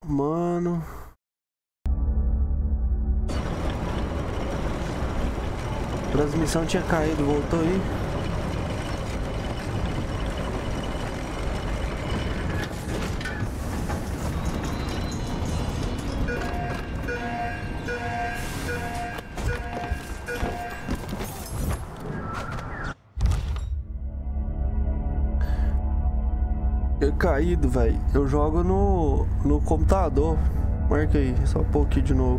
Mano. A transmissão tinha caído, voltou aí. Caído, velho. Eu jogo no computador. Marca aí, só um pouquinho de novo.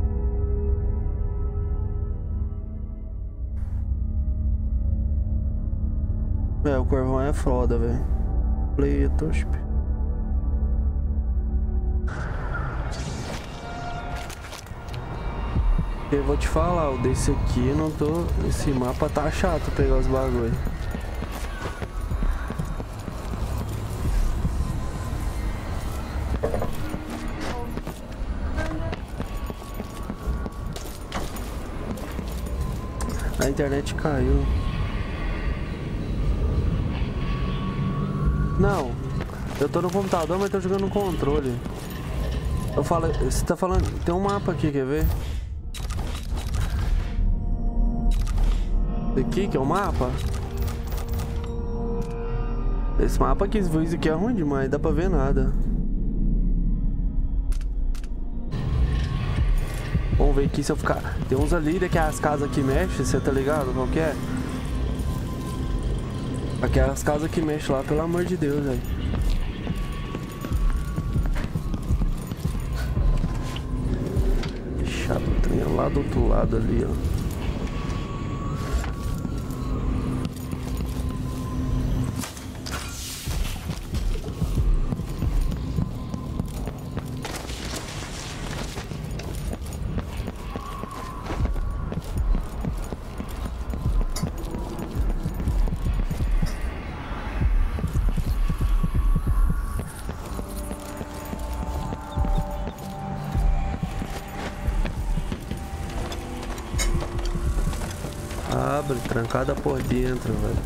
O Corvão é foda, velho. Play, Tosp. Eu vou te falar, o desse aqui não tô. Esse mapa tá chato pegar os bagulho. A internet caiu. Não, eu tô no computador, mas tô jogando no controle. Eu falo, você tá falando, tem um mapa aqui, quer ver? Aqui que é o mapa. Esse mapa aqui, esse voice aqui é ruim demais, dá pra ver nada. Vamos ver aqui se eu ficar. Tem uns ali que é as casas que mexem, você tá ligado? Qual que é? Aquelas casas que mexem lá, pelo amor de Deus, velho. Chato, tem lá do outro lado ali, ó. Abre, trancada por dentro, velho.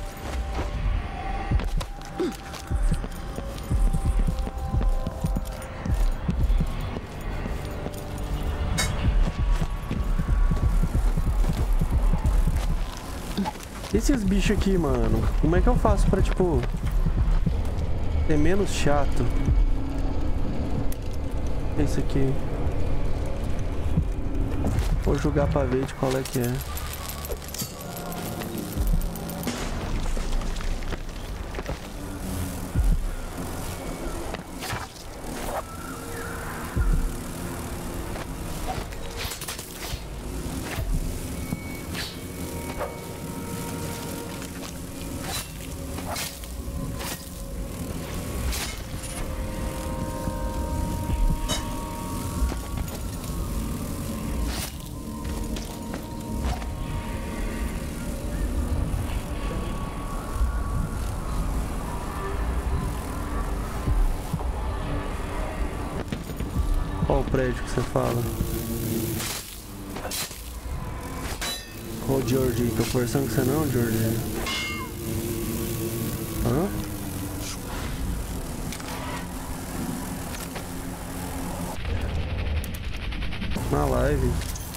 Esses bichos aqui, mano, como é que eu faço pra, tipo, ser menos chato? Esse aqui. Vou jogar pra ver de qual é que é. Qual o prédio que você fala? Ô, Georgie, tô conversando com você não, Georgie? Hã? Na live.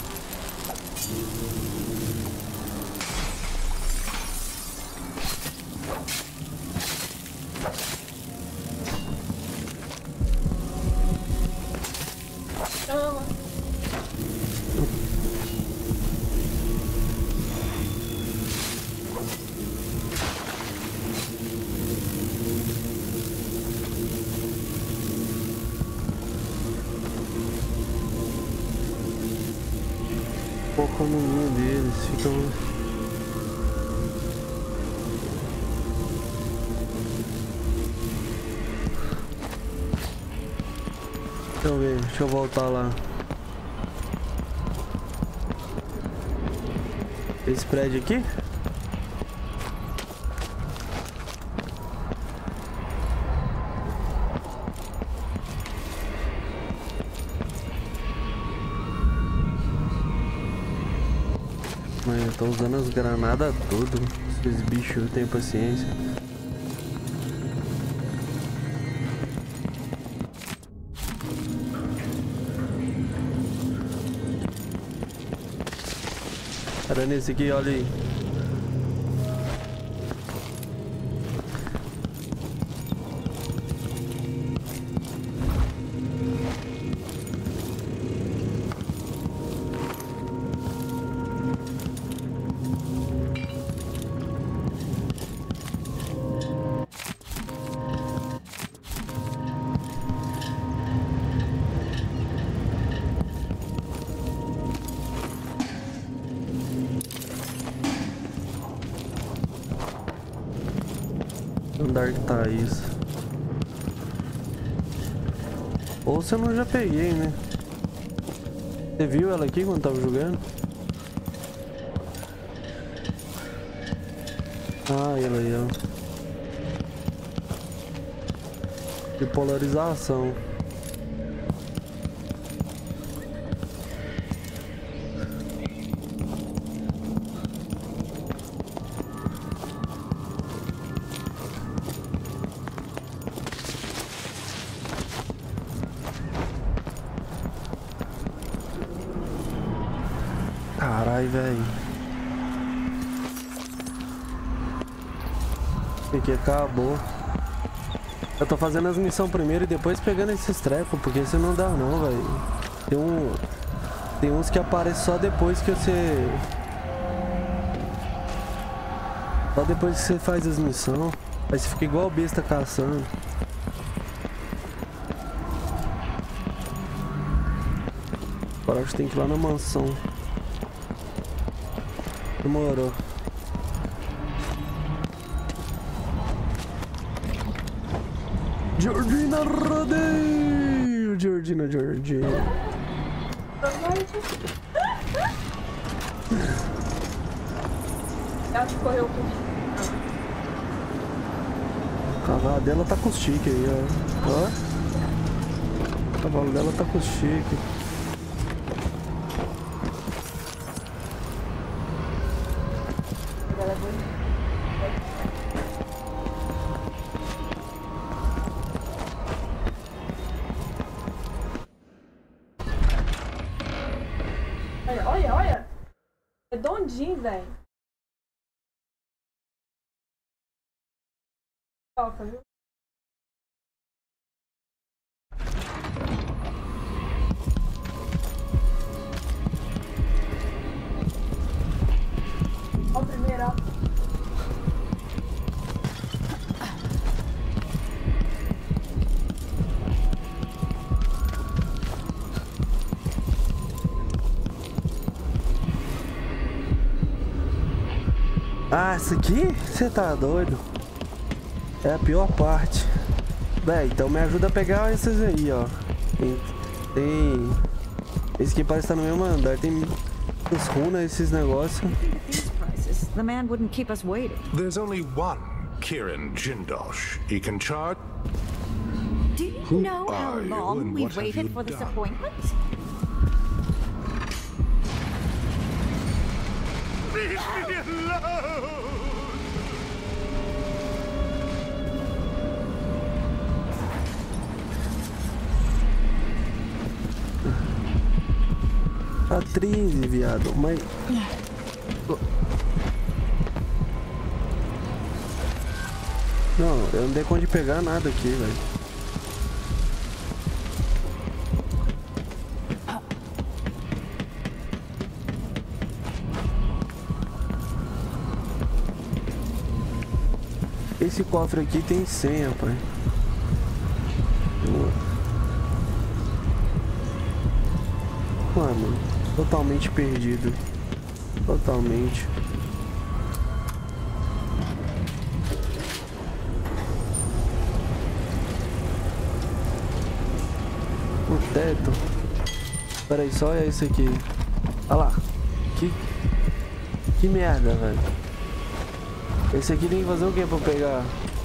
Foca no ninho deles, ficam. Deixa eu ver, deixa eu voltar lá. Esse prédio aqui? Eu tô usando as granadas tudo. Esses bichos têm paciência. Era nesse aqui, olha aí. Andar que tá isso. Ou se eu não já peguei, né? Você viu ela aqui quando tava jogando? Ah, ela aí, ó. De polarização. Carai, velho. Aqui acabou. Eu tô fazendo as missões primeiro e depois pegando esses trecos, porque isso não dá não, velho. Tem uns que aparecem só depois que você... Só depois que você faz as missões. Aí você fica igual besta caçando. Agora a gente tem que ir lá na mansão. Demorou. Georgina Rodeio! Georgina. Ela te correu comigo. O cavalo dela tá com chique aí, ó. Ó. O cavalo dela tá com chique. Ela é bonita. Olha. Redondinho, velho. Toca, viu? Ó o primeiro, ó. Ah, essa aqui? Você tá doido? É a pior parte. Véi, então me ajuda a pegar esses aí, ó. Tem... Esse aqui parece estar no mesmo andar. Tem os runas, esses negócios. The man wouldn't keep us waiting. There's only one Kirin Jindosh. He can charge. Do you Who know how are you long and we what have waited you for this done? appointment? Leave me alone! Atriz, viado, mas... Não, eu não dei conta de pegar nada aqui, velho. Esse cofre aqui tem senha, pai. Mano, totalmente perdido. Totalmente. O teto. Pera aí, só olha isso aqui. Olha lá. Que merda, velho. Esse aqui tem que fazer o que pra pegar?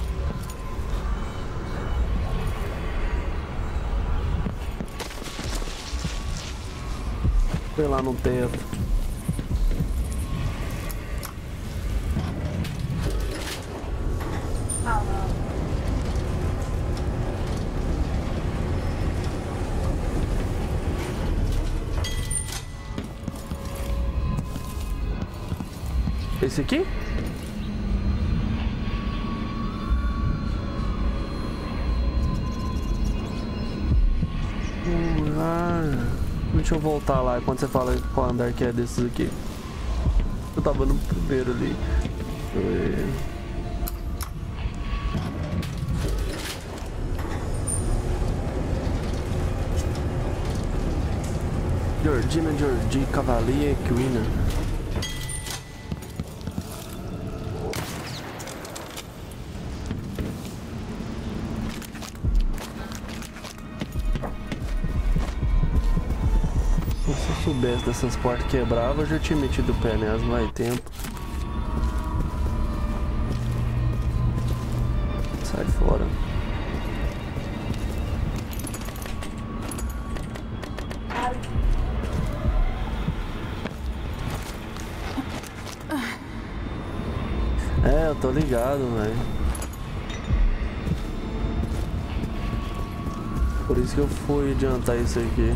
Sei lá no teto. Ah, não. Esse aqui? Deixa eu voltar lá quando você fala qual andar que é desses aqui. Eu tava no primeiro ali. Georgina, Georgie, Cavalier, Equina. Se eu soubesse dessas portas quebradas, eu já tinha metido o pé nelas, vai tempo. Sai fora. É, eu tô ligado, velho. Por isso que eu fui adiantar isso aqui.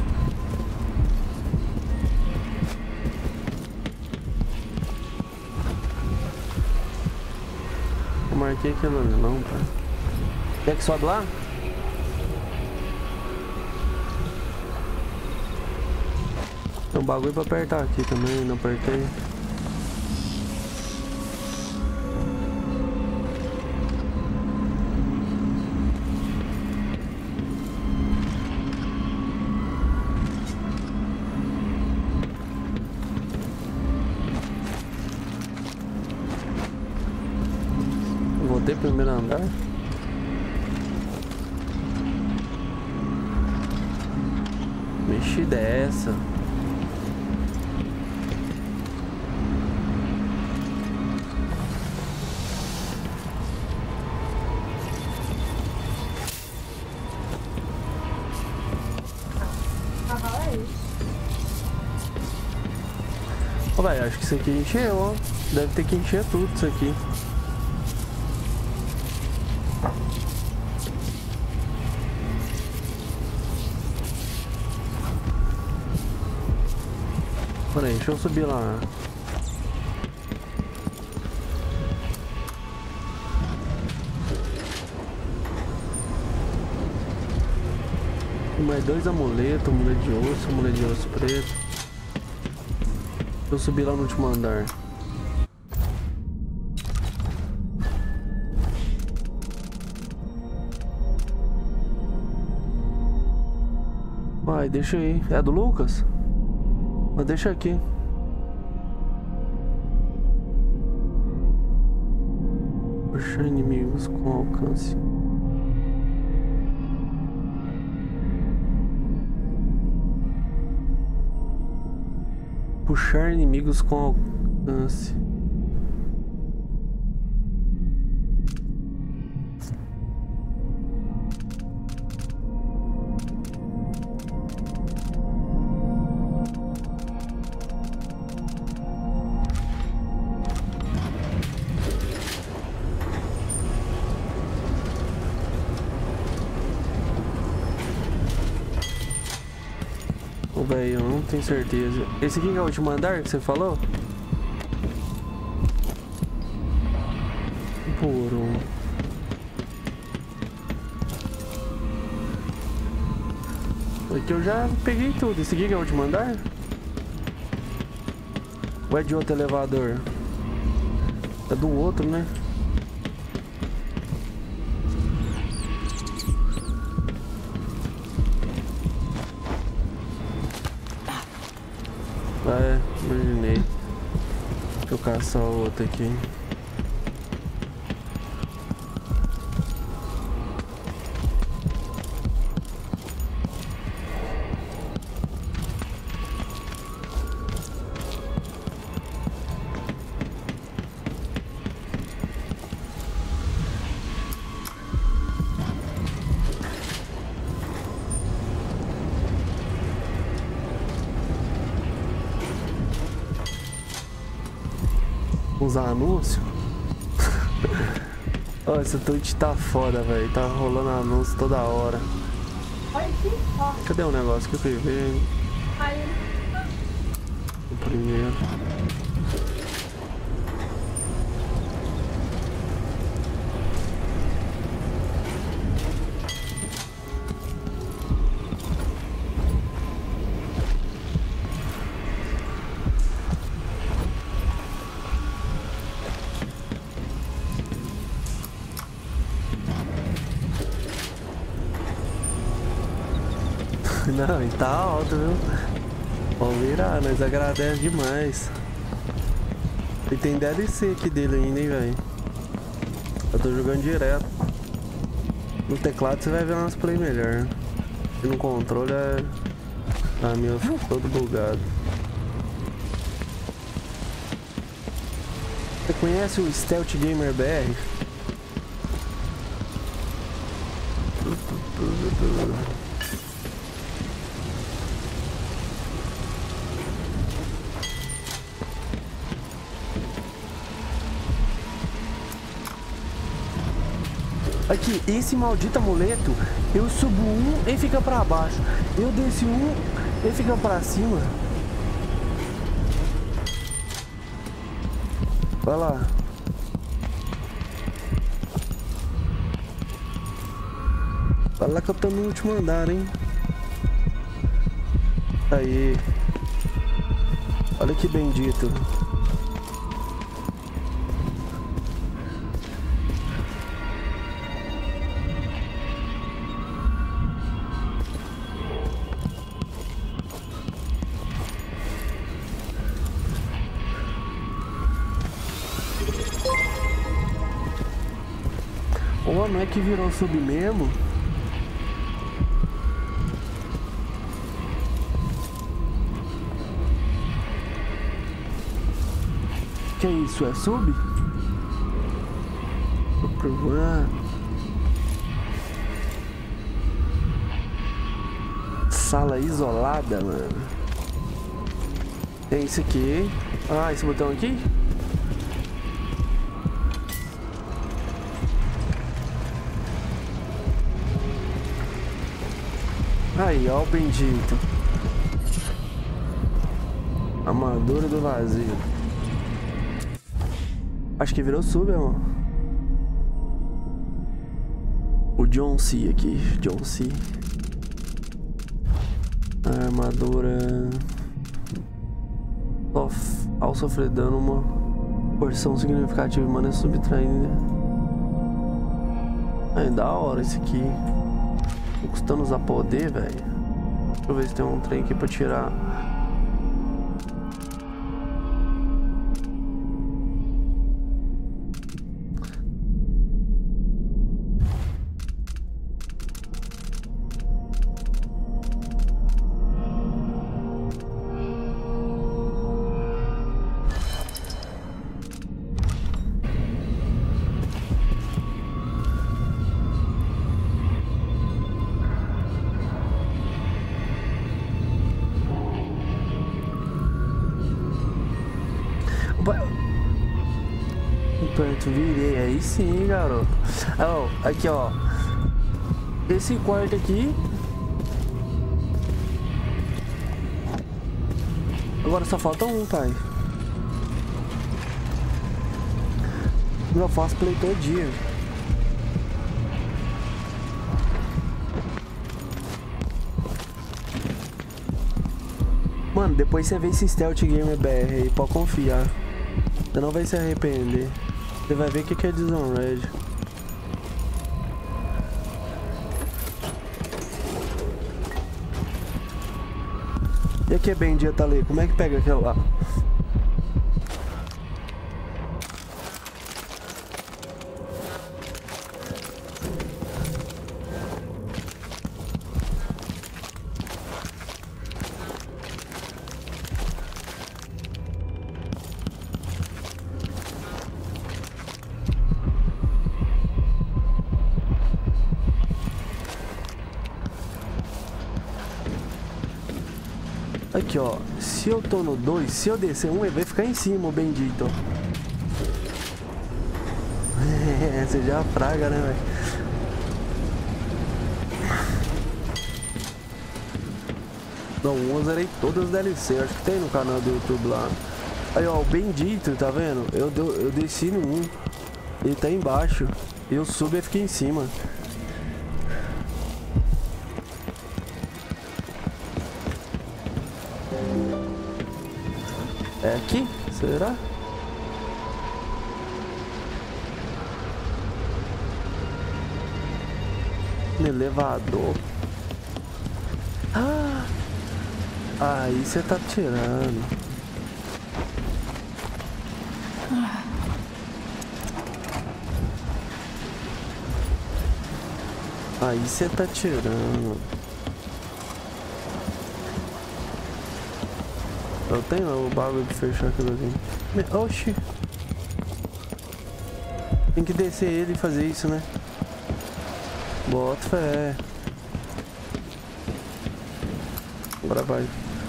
Eu marquei aqui não, tá? Quer que sobe lá? Tem um bagulho pra apertar aqui também, não apertei. Voltei pro primeiro andar. Mexida é essa? Ó, velho, acho que isso aqui encheu, ó. Deve ter que encher tudo isso aqui. Peraí, deixa eu subir lá. Tem mais 2 amuletos, amuleto de osso preto. Deixa eu subir lá no último andar. Vai, deixa aí. É do Lucas? Mas deixa aqui. Puxar inimigos com alcance. Puxar inimigos com alcance. Velho, eu não tenho certeza. Esse aqui que é o último andar que você falou? Por um. Aqui eu já peguei tudo. Esse aqui que é o último andar? Ou é de outro elevador? É do outro, né? É, imaginei. Deixa eu caçar o outro aqui. Usar anúncio? Ó, esse Twitch tá foda, velho. Tá rolando anúncio toda hora. Olha aqui, ó. Cadê o negócio que eu fui ver? Aí. O primeiro. Não, ele tá alto, viu? Vamos virar, nós agradecemos demais. E tem DLC aqui dele ainda, hein, velho? Eu tô jogando direto. No teclado você vai ver umas play melhor. E no controle é... Ah, meu, eu fico todo bugado. Você conhece o Stealth Gamer BR? Aqui, esse maldito amuleto, eu subo um e fica pra baixo. Eu desço um e fica pra cima. Vai lá. Vai lá que eu tô no último andar, hein? Aí. Olha que bendito. Oh, não é que virou sub mesmo? Que é isso? É sub? Vou provar. Sala isolada, mano. Tem isso aqui. Ah, esse botão aqui? Aí, ó o bendito. Armadura do vazio. Acho que virou sub, irmão. O John C aqui. John C. Armadura. Ao sofrer dano, uma porção significativa de mana subtraindo. É da hora esse aqui. Tô custando usar poder, velho. Deixa eu ver se tem um trem aqui pra tirar. Pronto, virei. Aí sim, garoto. Oh, aqui, ó. Esse quarto aqui. Agora só falta um, pai. Eu faço play todo dia. Mano, depois você vê esse Stealth Gamer BR aí, pode confiar. Você não vai se arrepender. Você vai ver o que é Dishonored. E aqui é bendita ali, como é que pega aquela lá? Aqui, ó. Se eu tô no 2, se eu descer um, ele vai ficar em cima, o bendito. Você já praga, né, velho? Não, eu zerei todas as DLC. Acho que tem no canal do YouTube lá. Aí, ó, o bendito, tá vendo? Eu desci no 1. Ele tá embaixo. E eu subo e fiquei em cima. É aqui? Será? No elevador. Ah, aí você tá tirando. Aí você tá tirando. Eu tenho o bagulho de fechar aquilo ali. Oxi. Tem que descer ele e fazer isso, né? Bota fé. Agora vai.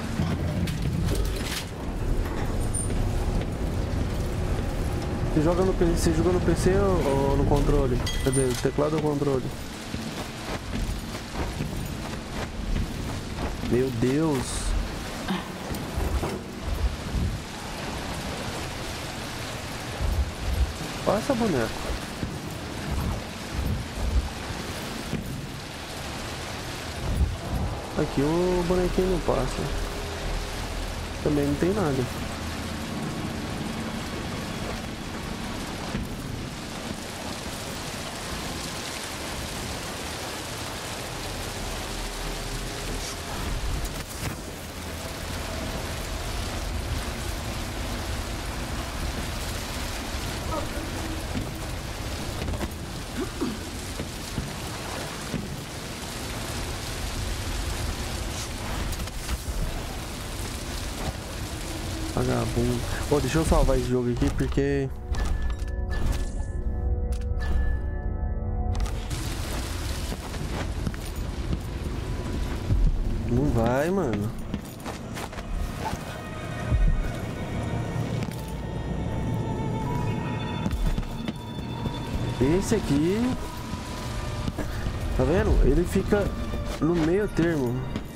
Você joga no PC ou no controle? Quer dizer, teclado ou controle? Meu Deus. Passa, boneco. Aqui o bonequinho não passa. Também não tem nada. Vagabundo. Pô, deixa eu salvar esse jogo aqui porque... Não vai, mano. Esse aqui... Tá vendo? Ele fica no meio termo.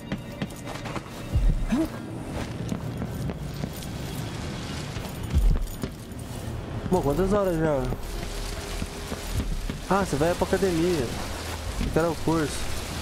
Bom, quantas horas já? Ah, você vai pra academia. Eu quero o curso.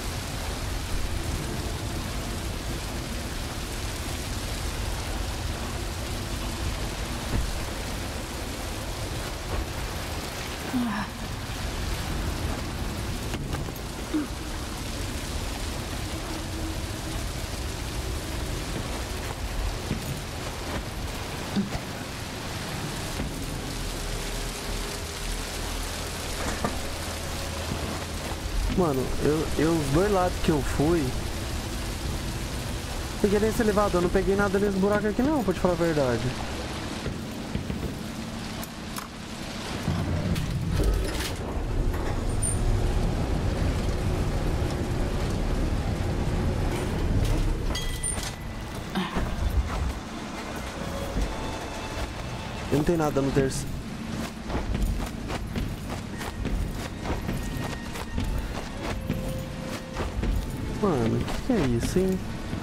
Mano, os dois lados que eu fui, peguei nesse elevador, não peguei nada nesse buraco aqui não, pra te falar a verdade. Não tem nada no terceiro. Mano, o que é isso, hein?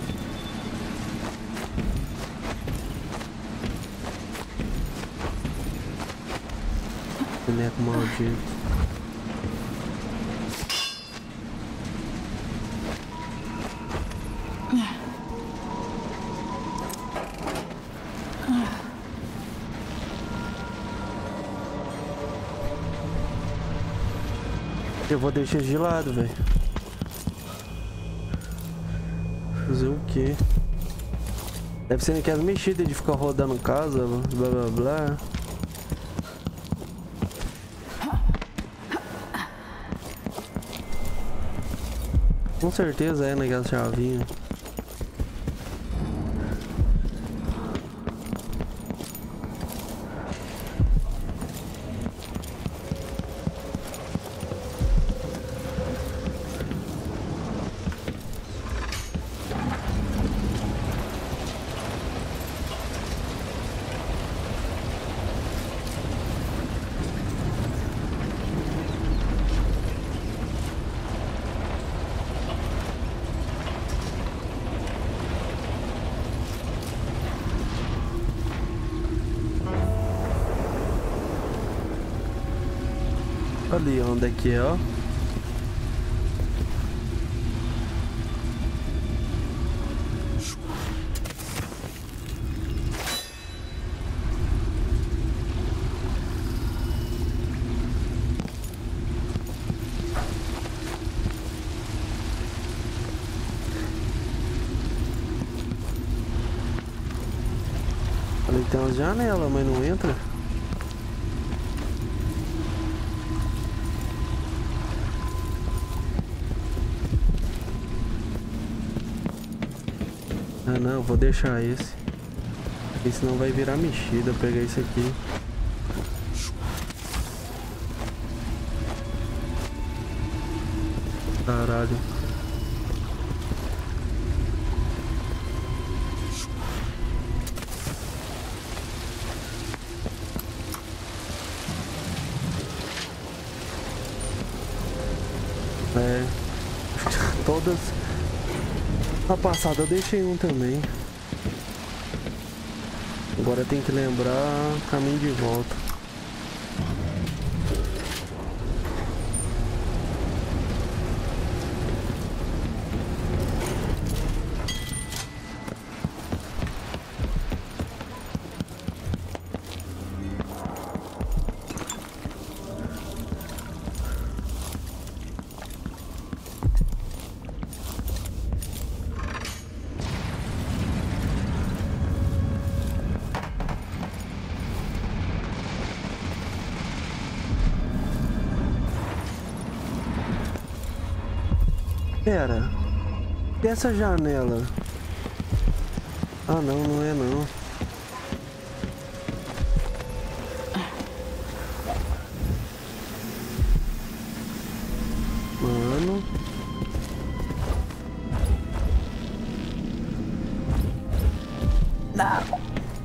Boneco maldito. Eu vou deixar de lado, velho. Fazer o quê? Deve ser naquelas mexidas de ficar rodando casa, blá blá blá. Com certeza é naquela chavinha. Ali, onde é que é, ó? tem umas janelas, mas não entra. Ah não, vou deixar esse. Porque senão vai virar mexida pegar esse aqui. Caralho. É. Todas. Na passada eu deixei um também. Agora tem que lembrar o caminho de volta. Pera, e essa janela? Ah não, não é não. Mano. Não.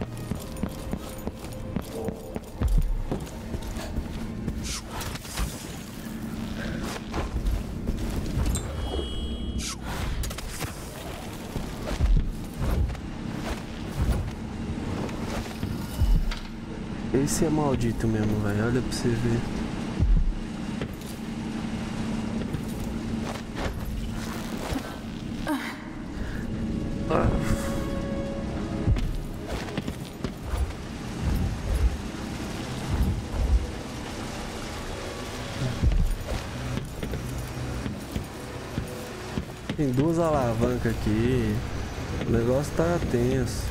Esse é maldito mesmo, velho. Olha pra você ver. Tem duas alavancas aqui. O negócio tá tenso.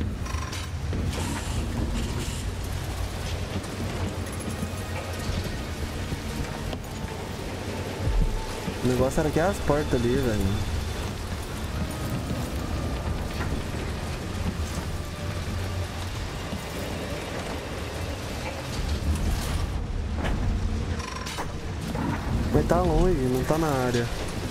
O negócio era aqui as portas ali, velho. Mas tá longe, não tá na área.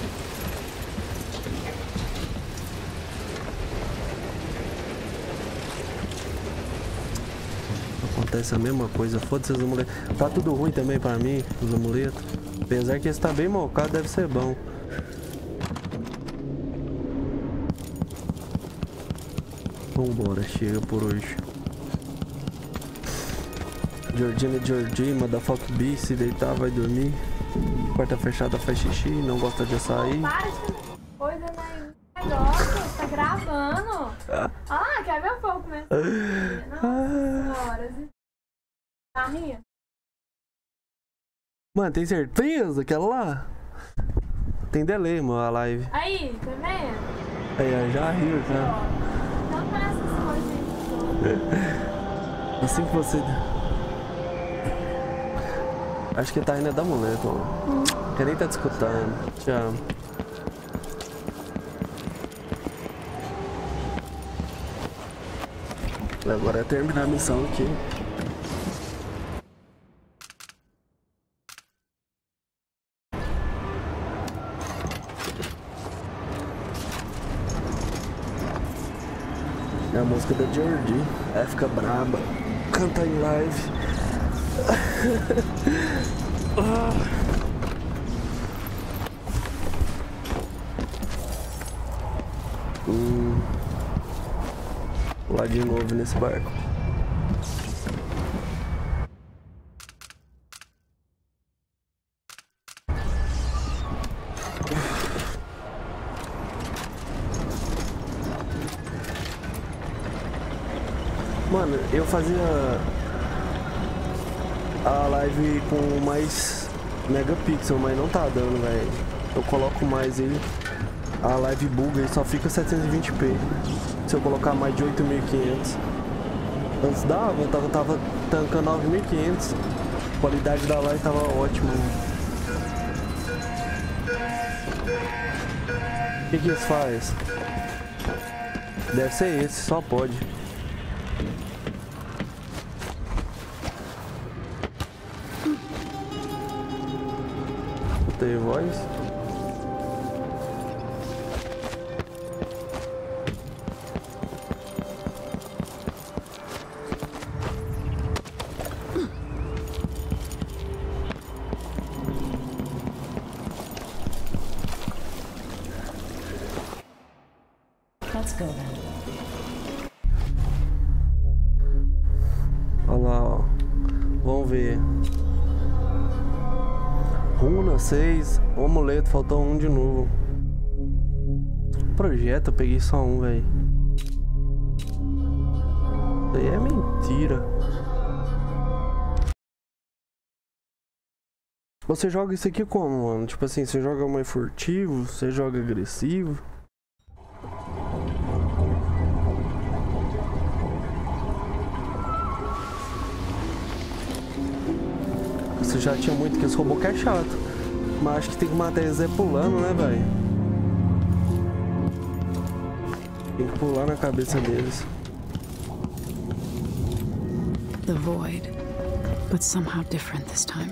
Acontece a mesma coisa, foda-se os amuletos. Tá tudo ruim também pra mim, os amuletos. Apesar que esse tá bem mocado, deve ser bom. Vambora, chega por hoje. Georgina, motherfuck B, se deitar vai dormir. Porta fechada faz xixi, não gosta de açaí. Para de fazer coisa no negócio, tá gravando. Ah, quer ver o fogo começando? Nossa senhora. Tá minha? Mano, tem certeza aquela lá? Tem delay, mano, a live. Aí, tá vendo? Aí, já riu, tá? Não faz essas coisas. Assim que você... Acho que tá indo da muleta, mano. Que nem tá te escutando. Tchau. Agora é terminar a missão aqui. É a música da Georgie. Ela fica braba. Canta em live. Lá de novo nesse barco. Mano, eu fazia a live com mais megapixel, mas não tá dando, velho. Eu coloco mais ele, a live buga e só fica 720p. Se eu colocar mais de 8500. Antes dava, eu tava tancando 9500. A qualidade da live tava ótima. O que isso faz? Deve ser esse, só pode. Tem voz? Let's go then. Olha lá, ó. Vamos ver. Runa 6, o amuleto, faltou um de novo. Projeto, eu peguei só um, velho. Isso aí é mentira. Você joga isso aqui como, mano? Tipo assim, você joga mais furtivo, você joga agressivo. Você já tinha muito que esse robô que é chato. Mas acho que tem que matar eles pulando, né, velho? Tem que pular na cabeça deles. The void, but somehow different this time.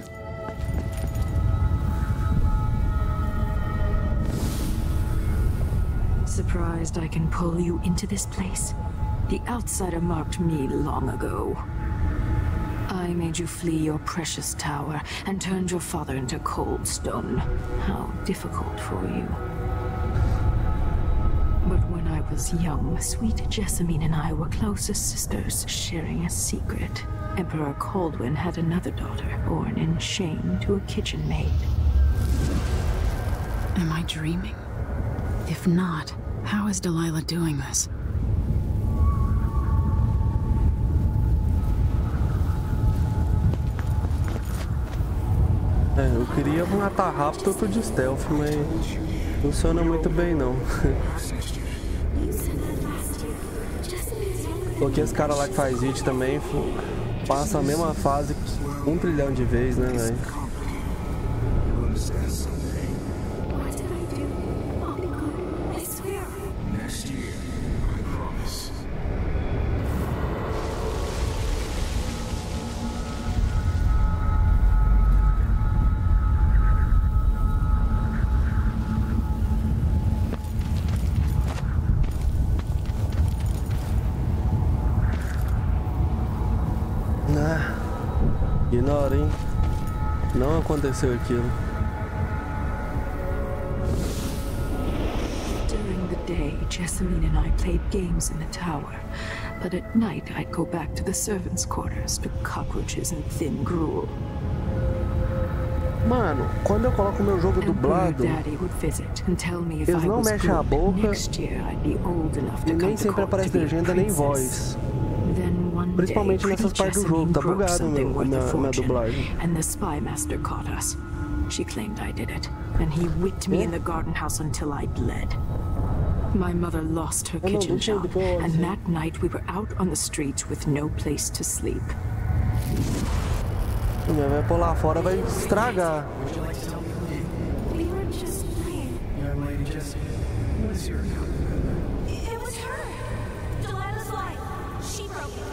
Surprised I can pull you into this place? The outsider marked me long ago. I made you flee your precious tower and turned your father into cold stone. How difficult for you. But when I was young, sweet Jessamine and I were close as sisters, sharing a secret. Emperor Kaldwin had another daughter, born in shame to a kitchen maid. Am I dreaming? If not, how is Delilah doing this? Eu queria matar rápido outro de stealth, mas funciona muito bem não. Porque esse cara lá que faz vídeo também passa a mesma fase 1 trilhão de vezes, né, velho? Ignora, hein? Não aconteceu aquilo. During the day, Jessamine and I played games in the tower. But at night, I'd go back to the servants' quarters to cockroaches and thin gruel. Mano, quando eu coloco meu jogo dublado, eles não mexem a boca e nem sempre aparece legenda nem voz. Principalmente nessas partes do jogo, tá bugado minha dublagem. And the spy master caught us. She claimed I did it, and he whipped me in the garden house until I bled. My mother lost her kitchen job, and that night we were out on the streets with no place to sleep. Minha mãe pular fora vai estragar. We were just playing. Young lady Jessamine, what is your account? It was her. Delilah's life. She broke it.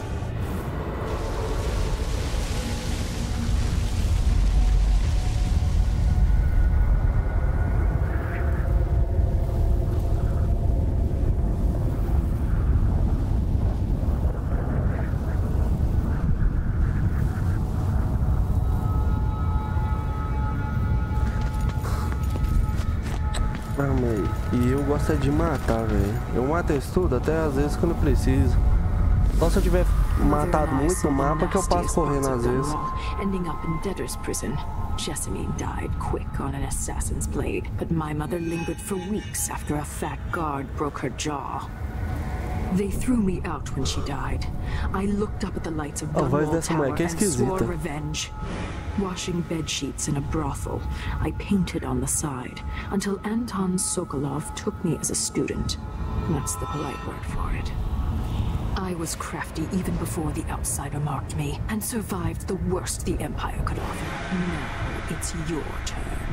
E eu gosto de matar, velho. Eu mato isso tudo, até às vezes quando eu preciso. Só se eu tiver matado muito no mapa que eu passo correndo às vezes. Ending up in debtor's prison. Jessamine died quick on an assassin's blade, but my mother lingered for weeks after a fat guard broke her jaw. They threw me out when she died. I looked up at the lights of Dunwall Tower and swore revenge. Washing bed sheets in a brothel, I painted on the side until Anton Sokolov took me as a student. That's the polite word for it. I was crafty even before the outsider marked me, and survived the worst the Empire could offer. Now it's your turn.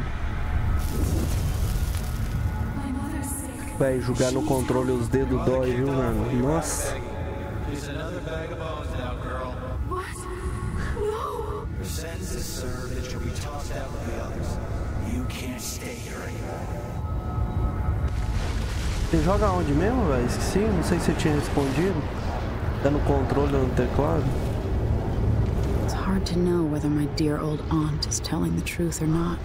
Vai jogar no controle, os dedos dói, viu, mano? Nossa. Você joga onde mesmo, velho? Esqueci, não sei se você tinha respondido. Tá no controle ou no teclado? It's hard to know whether my dear old aunt is telling the truth or not.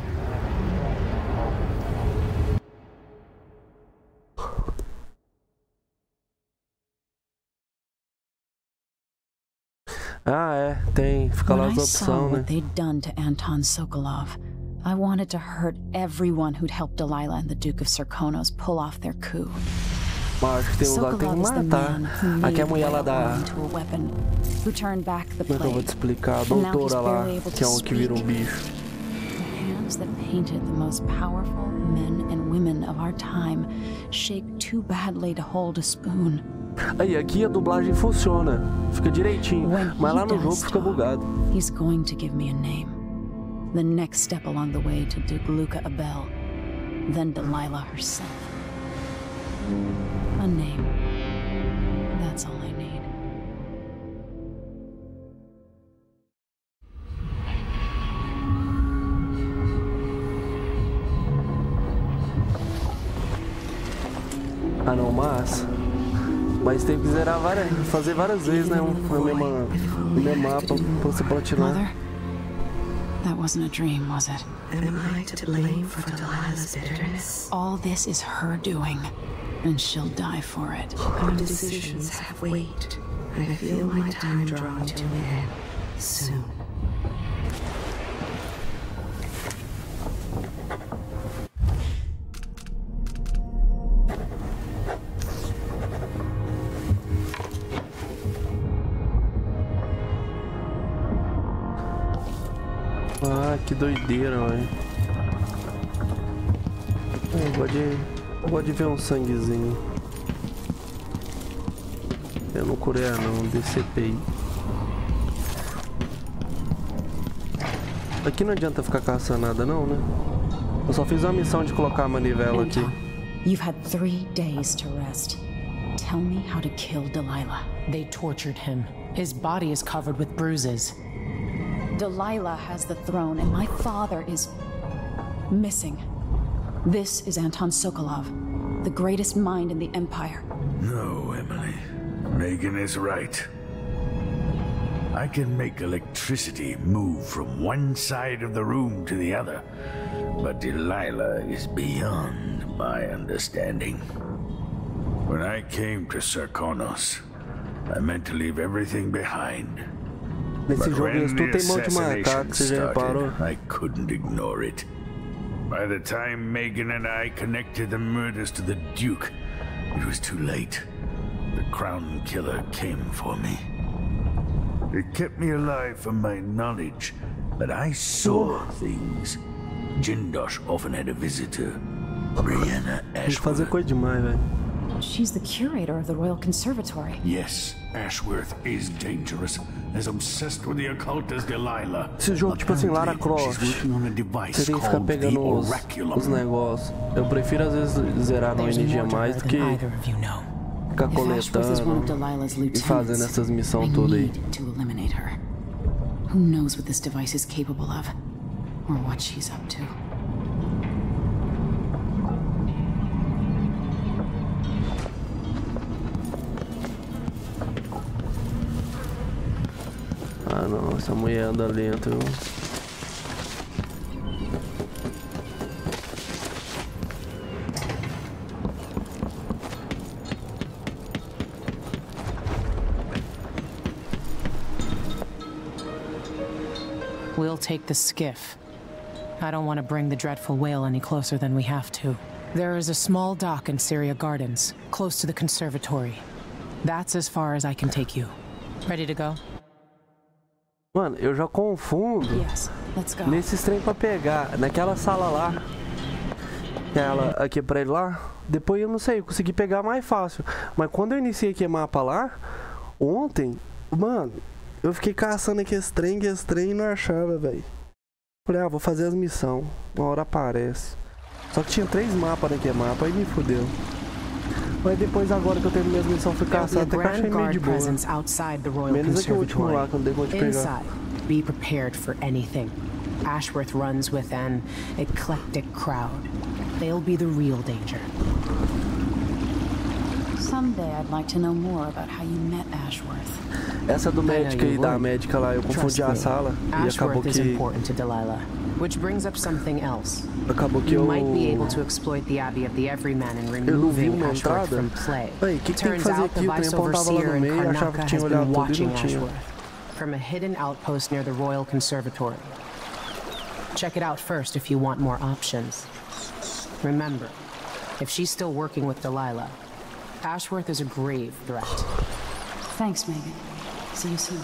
Ah, é, tem. Fica lá as When I saw opções, né? what they'd done to Anton Sokolov, I wanted to hurt everyone who'd helped Delilah and the Duke of Serkonos pull off their coup. Mas acho que tem um lá que tem que matar. Aqui é a mulher lá da... Who turned back the Como é que eu vou te explicar? A doutora lá, que é um que vira um bicho. The hands that painted the most powerful men and women of our time shake too badly to hold a spoon. Aí, aqui a dublagem funciona. Fica direitinho. Mas lá no jogo fica bugado. He's going to give me a name. The next step along the way to Duke Luca Abel. Then Delilah herself. A name. That's all I need. Ah não, mas tem que zerar fazer várias vezes, né? O mesmo mapa pra você platinar. Mother, that wasn't a dream, was it? Am I to blame for Delilah's bitterness? All this is her doing, and she'll die for it. Our decisions have weight. I feel my time drawing to an end soon. Ah, que doideira, velho. Eu gosto de ver um sanguezinho. Eu não curei não, DCPI. Aqui não adianta ficar caçando nada não, né? Eu só fiz uma missão de colocar a manivela aqui. You've had 3 days to rest. Tell me how to kill Delilah. They tortured him. His body is covered with bruises. Delilah has the throne, and my father is missing. This is Anton Sokolov, the greatest mind in the Empire. No, Emily. Megan is right. I can make electricity move from one side of the room to the other, but Delilah is beyond my understanding. When I came to Serkonos, I meant to leave everything behind. Nesse jogo eles tudo tem mão de macaco, você já reparou? I couldn't ignore it. By the time Megan and I connected the murders to the Duke, it was too late. The Crown Killer came for me. It kept me alive from my knowledge that I saw things. Jindosh often had a visitor, Brianna Ashworth. Fazer coisa demais, velho. She's the curator of the Royal Conservatory. Yes, Ashworth is dangerous, as obsessed with the occult as Delilah. Esse jogo, tipo assim, Lara Croft, você tem que ficar pegando os negócios. Eu prefiro às vezes zerar no NG mais do que ficar coletando e fazendo essas missões todas aí. Who knows what this device is capable of, or what she's up to. Ah não, essa mulher anda lento, viu? We'll take the skiff. I don't want to bring the dreadful whale any closer than we have to. There is a small dock in Syria Gardens, close to the conservatory. That's as far as I can take you. Ready to go? Mano, eu já confundo nesses trem pra pegar. Naquela sala lá, ela aqui pra ele lá, depois eu não sei, eu consegui pegar mais fácil. Mas quando eu iniciei aquele mapa lá, Ontem, mano, eu fiquei caçando aqui esse trem e não achava, velho. Falei, ah, vou fazer as missões. Uma hora aparece. Só que tinha 3 mapas naquele mapa, aí me fudeu. Mas depois, agora que eu terminei as missões, fui caçar, até que achei meio de boa. Menos aqui o último lá, que eu não dei conta de pegar. Be prepared for anything. Ashworth runs with an eclectic crowd. They'll be the real danger. Someday I'd like to know more about how you met Ashworth. Essa do médico e da médica lá, eu confundi a sala e acabou que... important to Delilah, which brings up something else. Acabou que you might be able to exploit the Abbey of the Everyman in removing Ashworth from play. Turns out the Vice Overseer in Karnaca has been watching Ashworth from a hidden outpost near the Royal Conservatory. Check it out first if you want more options. Remember, if she's still working with Delilah, Ashworth is a grave threat. Thanks, Megan. See you soon.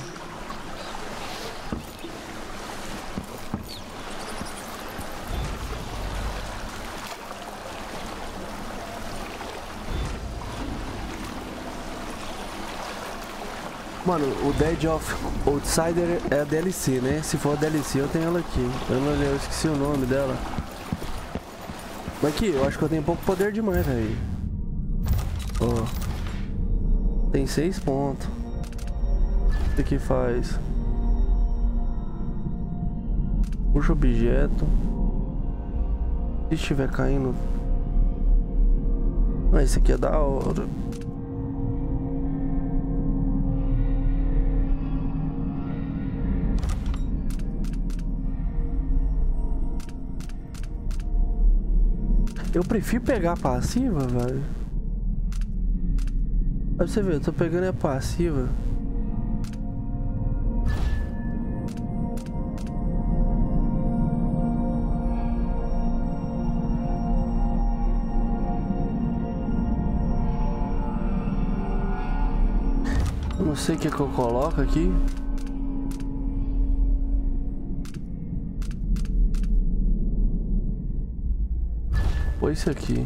Mano, o Dead of Outsider é a DLC, né? Se for a DLC, eu tenho ela aqui. Eu esqueci o nome dela. Mas aqui, eu acho que eu tenho pouco poder demais, velho. Ó. Tem 6 pontos. O que que faz? Puxa objeto. Se estiver caindo... Ah, esse aqui é da hora. Eu prefiro pegar a passiva, velho. Pra você ver, eu tô pegando a passiva. Eu não sei o que eu coloco aqui. Foi isso aqui.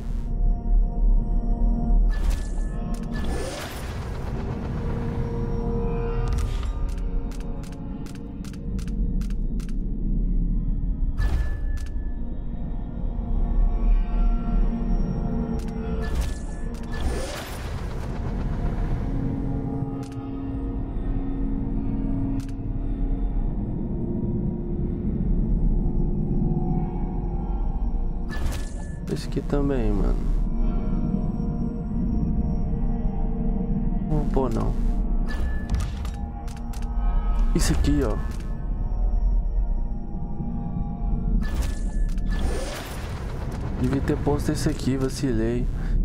Esse aqui também, mano. Não vou pôr, não. Isso aqui, ó. Devia ter posto esse aqui, vacilei.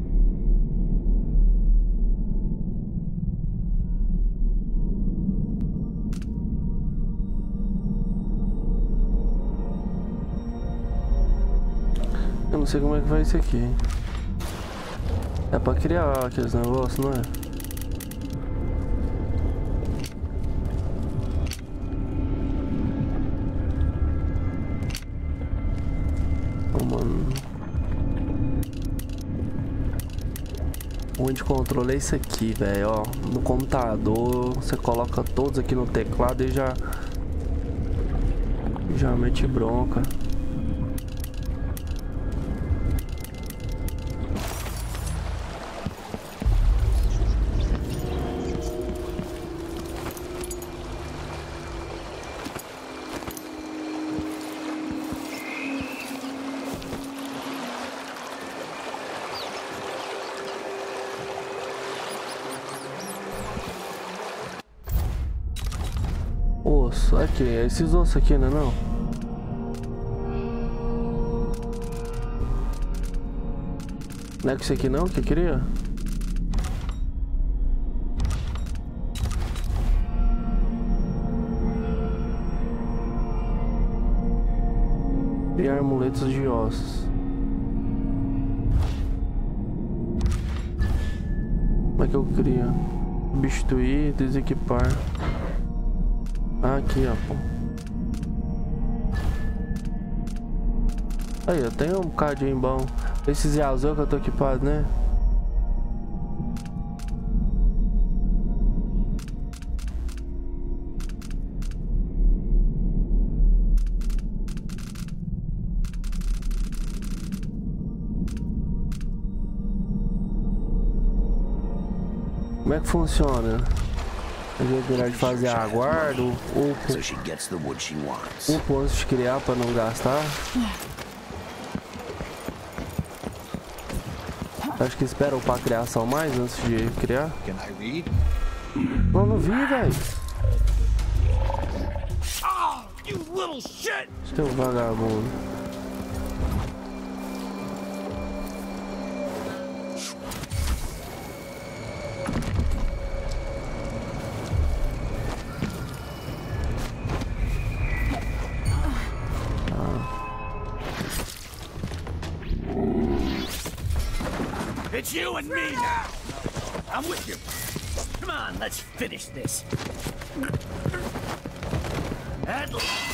Eu não sei como é que vai isso aqui. É pra criar aqueles negócios, não é? Oh, mano. O de controle é isso aqui, velho, ó. No computador, você coloca todos aqui no teclado e já mete bronca. Osso, aqui, esses ossos aqui, não é não? Não é que isso aqui não que eu queria? Criar amuletos de ossos. Como é que eu crio? Substituir, desequipar. Aqui, ó, pô. Aí, eu tenho um bocadinho bom. Esses é azul que eu tô equipado, né? Como é que funciona? A gente terá de fazer a guarda ou antes de criar para não gastar. Acho que espera upar a criação mais antes de criar. Não vi, velho. Seu vagabundo. It's you and me now. I'm with you. Come on, let's finish this. At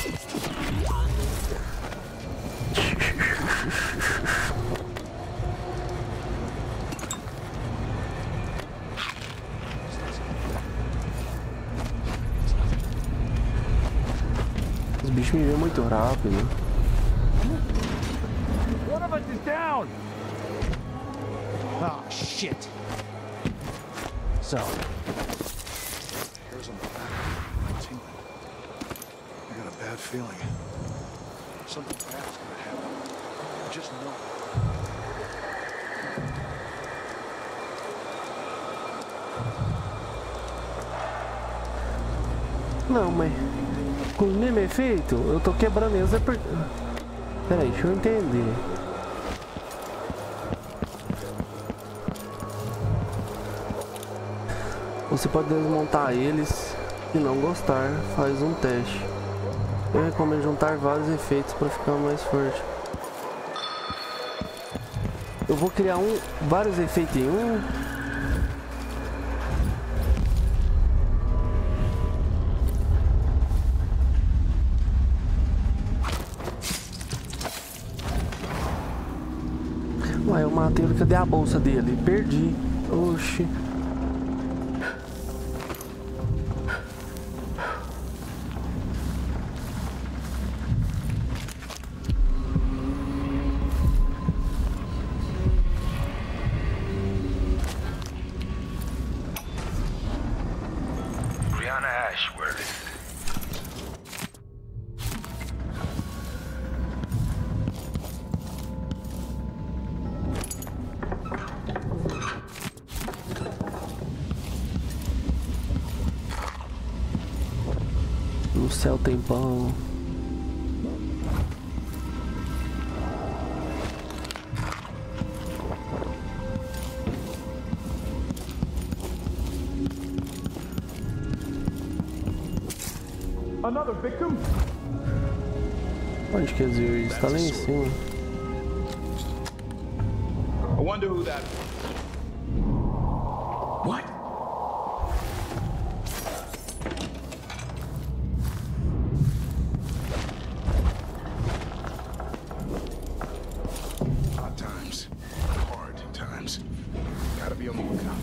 Os bichos me vêem muito rápido. One of us is down. Oh, shit. So, Here's on the back. I got a bad feeling. Something bad's gonna happen. I just know. Não, mas com o mesmo efeito, eu tô quebrando eles. Peraí, deixa eu entender. Você pode desmontar eles e não gostar, faz um teste. Eu recomendo juntar vários efeitos para ficar mais forte. Eu vou criar vários efeitos em um. Ué, eu matei ele, cadê a bolsa dele? Perdi. Oxi. No céu tem pão. another victim? Onde quer dizer isso? Tá lá em cima. I wonder who that. What? Hard times. Hard times. Gotta be on the lookout.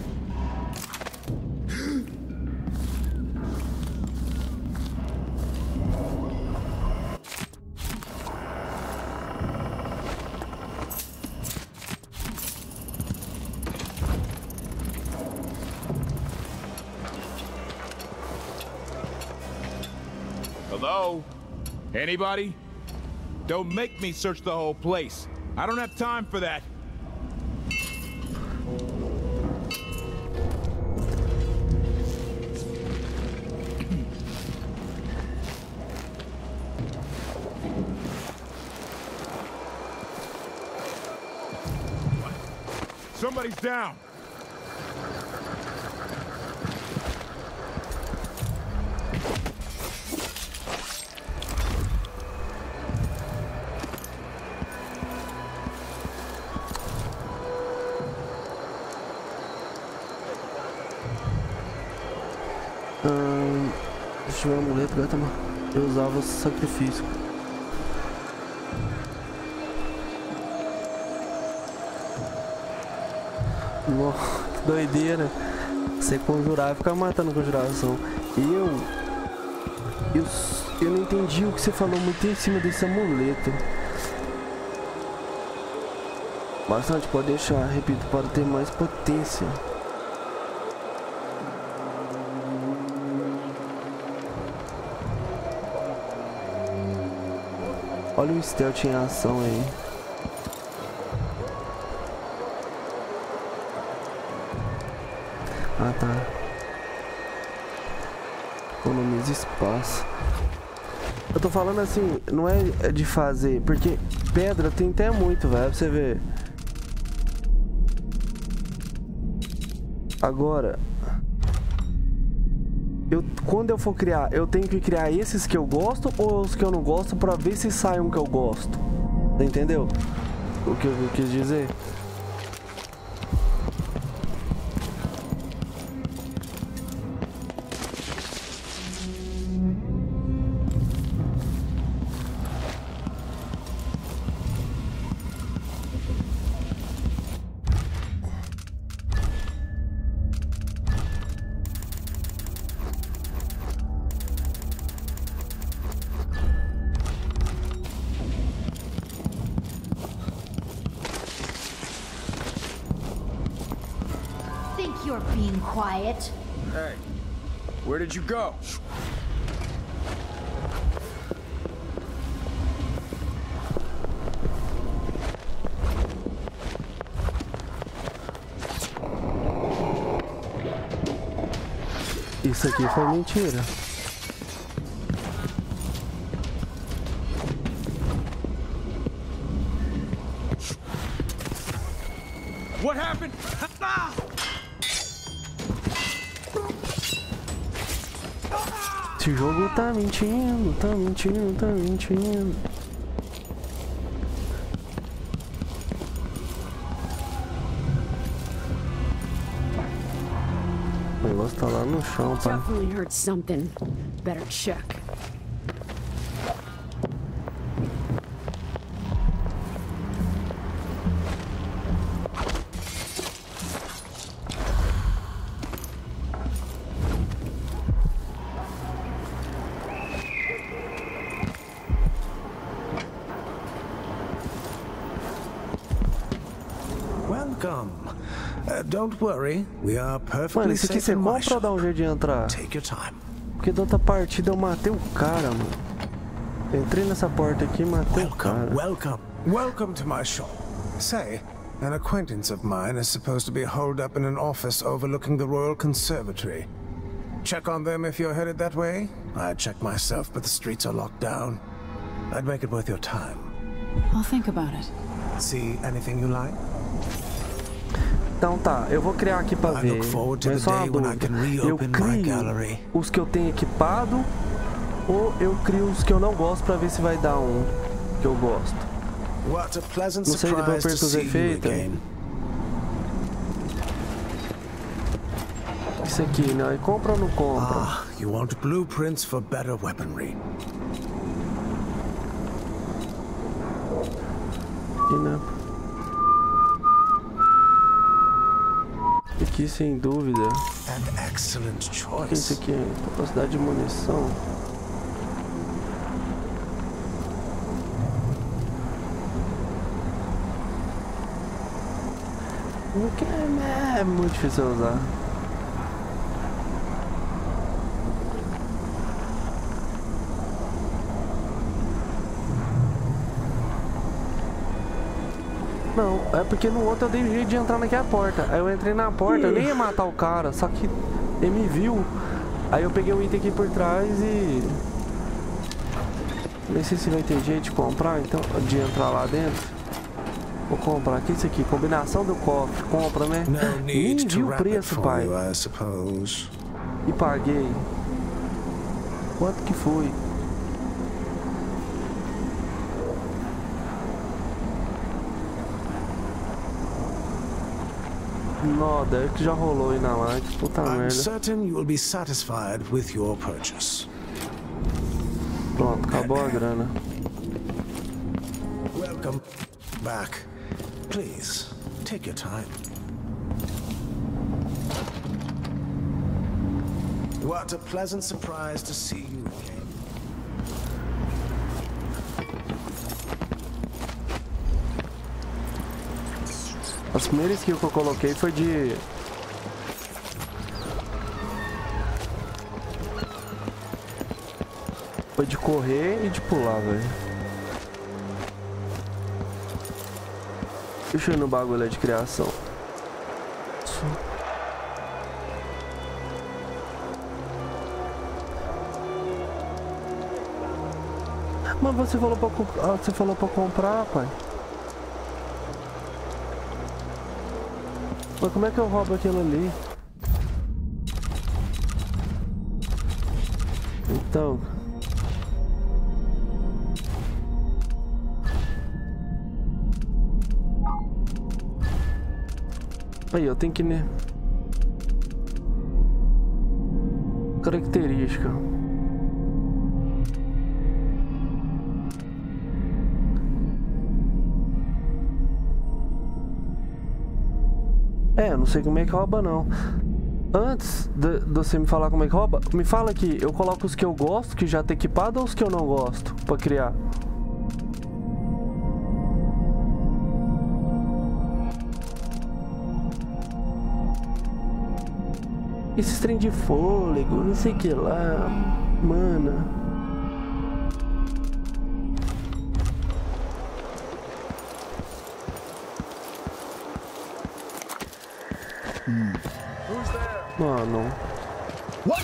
Hello? Anybody? Don't make me search the whole place. I don't have time for that. Somebody's down. Deixa eu ver o amuleto, gata, mano. Eu usava o sacrifício. Nossa, que doideira. Você conjurar e ficar matando conjuração. Eu não entendi o que você falou muito em cima desse amuleto. Bastante, pode deixar. Repito, pode ter mais potência. Olha o stealth em ação aí. Ah, tá. Economiza espaço. Eu tô falando assim, não é de fazer, porque pedra tem até muito, velho, pra você ver. Agora, quando eu for criar, eu tenho que criar esses que eu gosto ou os que eu não gosto pra ver se sai um que eu gosto. Entendeu? O que eu quis dizer? You're being quiet. Hey, where did you go? Isso aqui foi mentira. What happened? Ah! Esse jogo tá mentindo, tá mentindo, tá mentindo. O negócio tá lá no chão, pai. Definitely heard something. Better check. Welcome. Don't worry, we are Mano, perfectly esse aqui safe você in my compra ou shop. dá um jeito de entrar? Take your time. Porque da outra partida eu matei o cara, mano. Entrei nessa porta aqui e matei o cara. Welcome to my shop. Say, an acquaintance of mine is supposed to be holed up in an office overlooking the Royal Conservatory. Check on them if you're headed that way. I'd check myself, but the streets are locked down. I'd make it worth your time. I'll think about it. See anything you like? Então tá, eu vou criar aqui pra ver. Mas só uma dúvida. Eu crio os que eu tenho equipado ou eu crio os que eu não gosto pra ver se vai dar um que eu gosto. Não sei, depois eu perco os efeitos. Isso aqui, né? Compra ou não compra? Ah, you want blueprints for better weaponry. Aqui, né? Aqui sem dúvida. Isso aqui é capacidade de munição. O que é muito difícil usar. Não, é porque no outro eu dei jeito de entrar naquela porta. Aí eu entrei na porta, eu nem ia matar o cara, só que ele me viu. Aí eu peguei o item aqui por trás e... Nem sei se vai ter jeito de comprar, então, de entrar lá dentro. Vou comprar aqui, isso aqui, combinação do cofre, compra, né? Nem vi o preço, pai. E paguei. Quanto que foi? Não, deve que já rolou aí na live, puta merda. I'm certain you will be satisfied with your purchase. Pronto, acabou a grana. Welcome back. Please, take your time. What a pleasant surprise to see you again. As primeiras skills que eu coloquei foi de... Foi de correr e de pular, velho. Deixa eu ir no bagulho de criação. Mas você falou pra comprar, pai. Mas como é que eu roubo aquilo ali? Então... Aí, eu tenho que... Característica. Não sei como é que rouba, não. Antes de você me falar como é que rouba, me fala aqui, eu coloco os que eu gosto, que já tá equipado, ou os que eu não gosto, pra criar? Esse trem de fôlego, não sei o que lá, mana. Mano. What?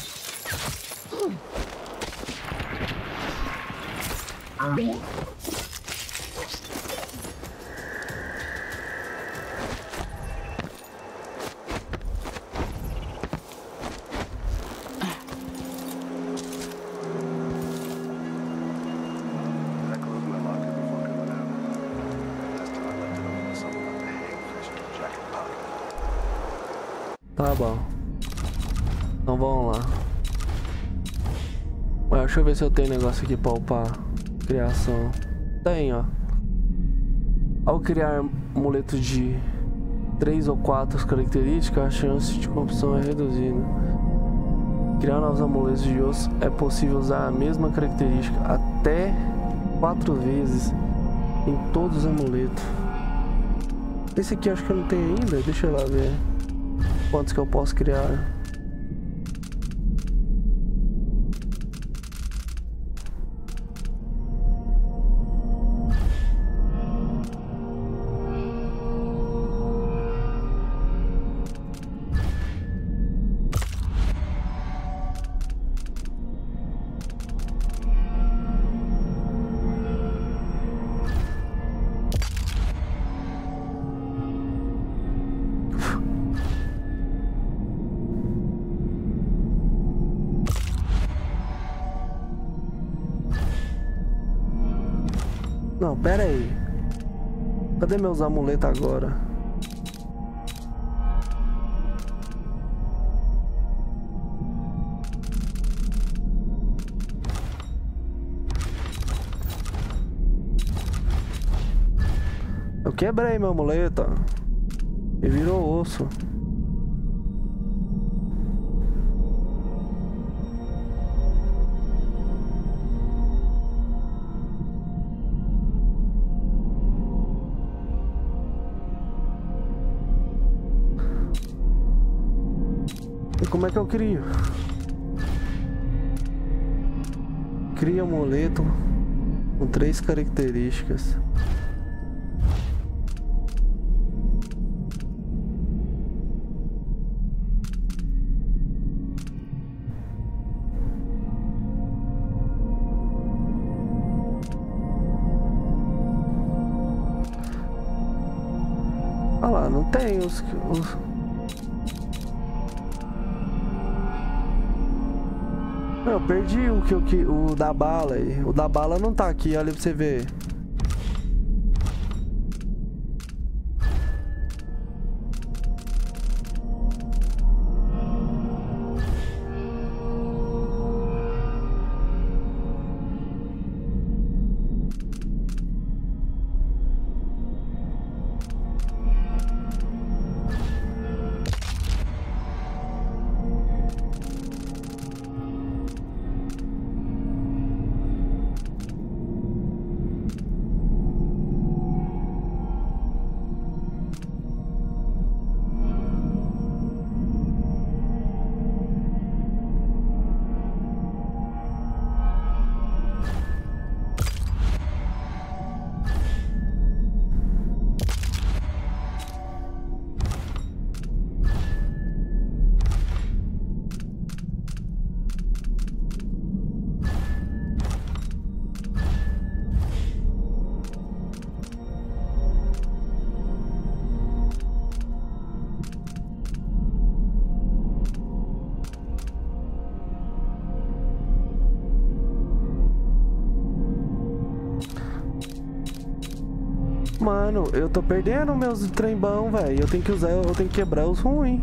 Tá bom. Então vamos lá. Ué, deixa eu ver se eu tenho negócio aqui pra upar. Criação. Tem, ó. Ao criar amuletos de 3 ou 4 características, a chance de corrupção é reduzida. Criar novos amuletos de osso é possível usar a mesma característica até 4 vezes em todos os amuletos. Esse aqui eu acho que eu não tenho ainda. Deixa eu lá ver quantos que eu posso criar. Não, pera aí. Cadê meus amuletos agora? Eu quebrei meu amuleto. E virou osso. E como é que eu crio? Cria amuleto com 3 características. Ah lá, não tem os... Eu perdi o da bala aí. O da bala não tá aqui, olha pra você ver. Mano, eu tô perdendo meus trembão, velho. Eu tenho que usar, eu tenho que quebrar os ruins.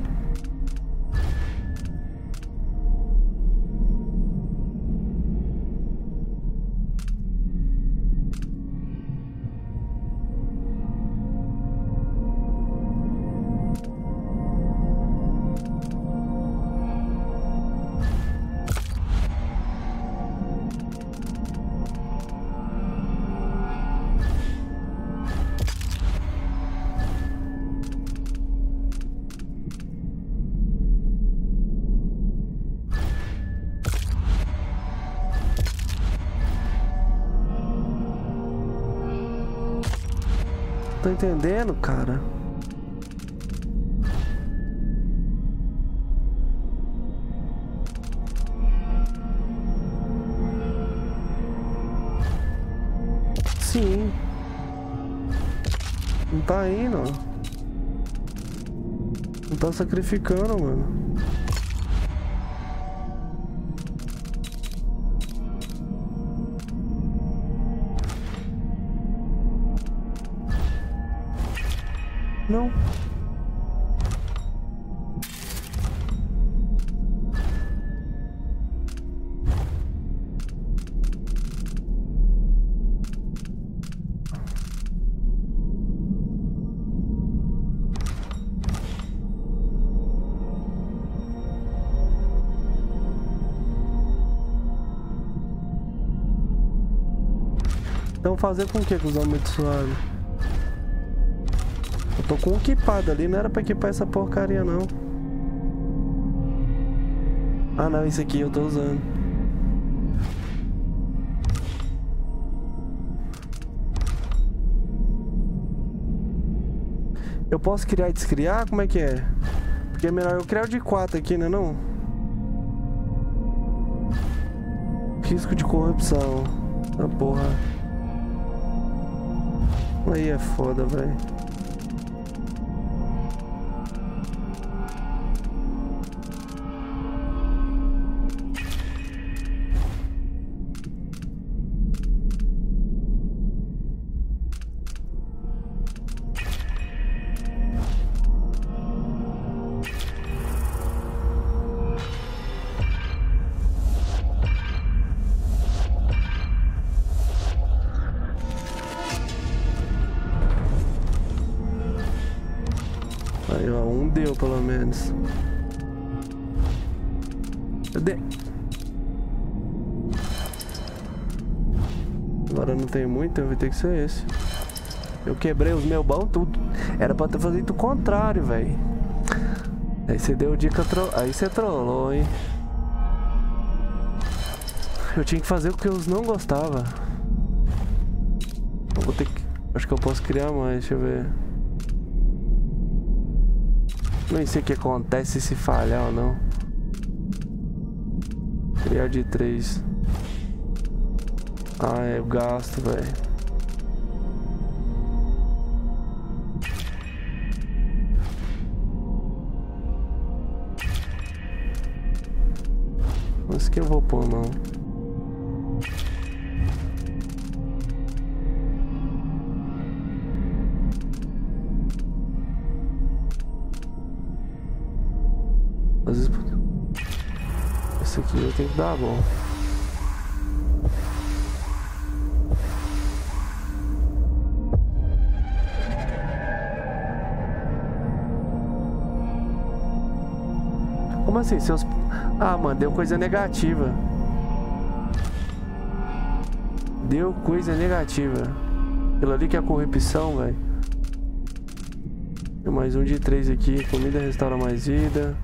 Tô entendendo, cara. Sim. Não tá indo, ó. Não tá sacrificando, mano. Não. Então fazer com que os homens suave? Eu tô com um equipado ali, não era pra equipar essa porcaria não. Ah não, esse aqui eu tô usando. Eu posso criar e descriar? Como é que é? Porque é melhor eu criar o de 4 aqui, né não? Risco de corrupção. Ah porra. Aí é foda, velho. Aí, ó, um deu pelo menos. Cadê? Agora não tem muito, então vai ter que ser esse. Eu quebrei os meus baús tudo. Era pra ter feito o contrário, velho. Aí você deu dica, aí você trollou, hein? Eu tinha que fazer o que eu não gostava. Eu vou ter que... Acho que eu posso criar mais, deixa eu ver. Nem sei o que acontece se falhar ou não. Criar de 3. Ah, eu gasto, velho. Mas que eu vou pôr, não. Às vezes... Esse aqui eu tenho que dar bom. Como assim? Seus... Ah, mano, deu coisa negativa. Deu coisa negativa. Aquilo ali que é a corrupção, velho. Tem mais um de 3 aqui. Comida restaura mais vida.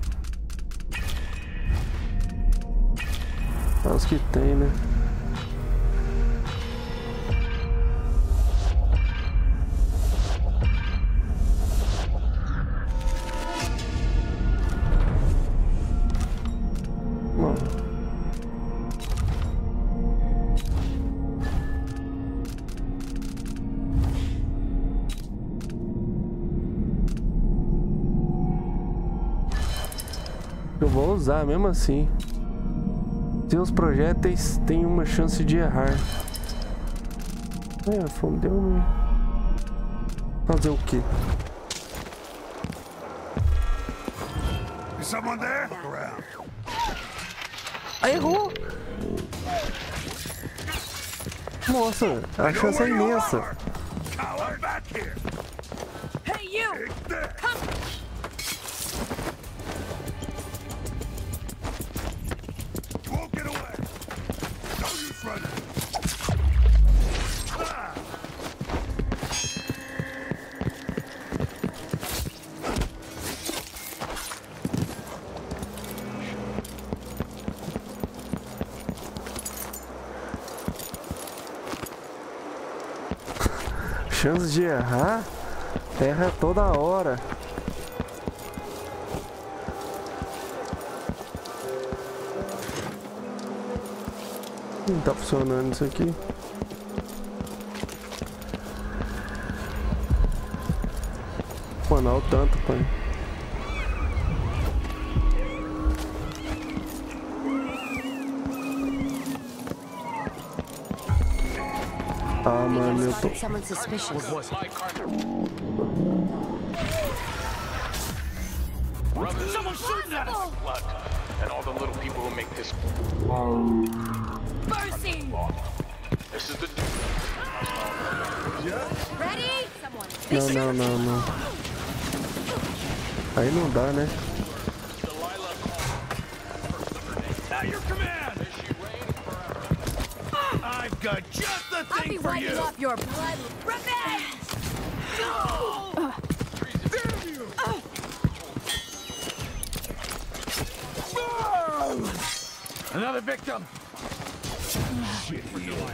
É os que tem, né? Eu vou usar mesmo assim. Seus projéteis têm uma chance de errar. É, fodeu, né? Fazer o quê? Is someone there? Look around. Errou! Nossa, a chance é imensa. Coward, back here. Hey, you! Come! You won't get away. No use running. Ah! Chance de errar, erra toda hora. Não tá funcionando isso aqui. Pô, não, tanto, pai. Ah, mano, eu tô... Someone suspicious. Someone shooting at us! Blood. And all the little people who make this... Mercy! This is the... Ready? Não, não, não, não. Aí não dá, né? Now your command! I've got just the thing for you! Off your blood. Revenge! Another victim! Shit, Delilah.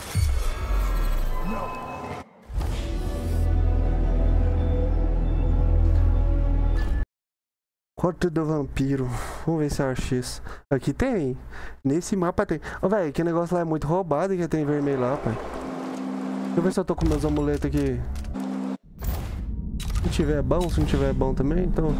Corte do vampiro. Vamos ver se eu acho isso. Aqui tem. Nesse mapa tem. Ô, velho, que negócio lá é muito roubado que tem vermelho lá, pai. Deixa eu ver se eu tô com meus amuletos aqui. Se tiver bom, se não tiver bom também, então...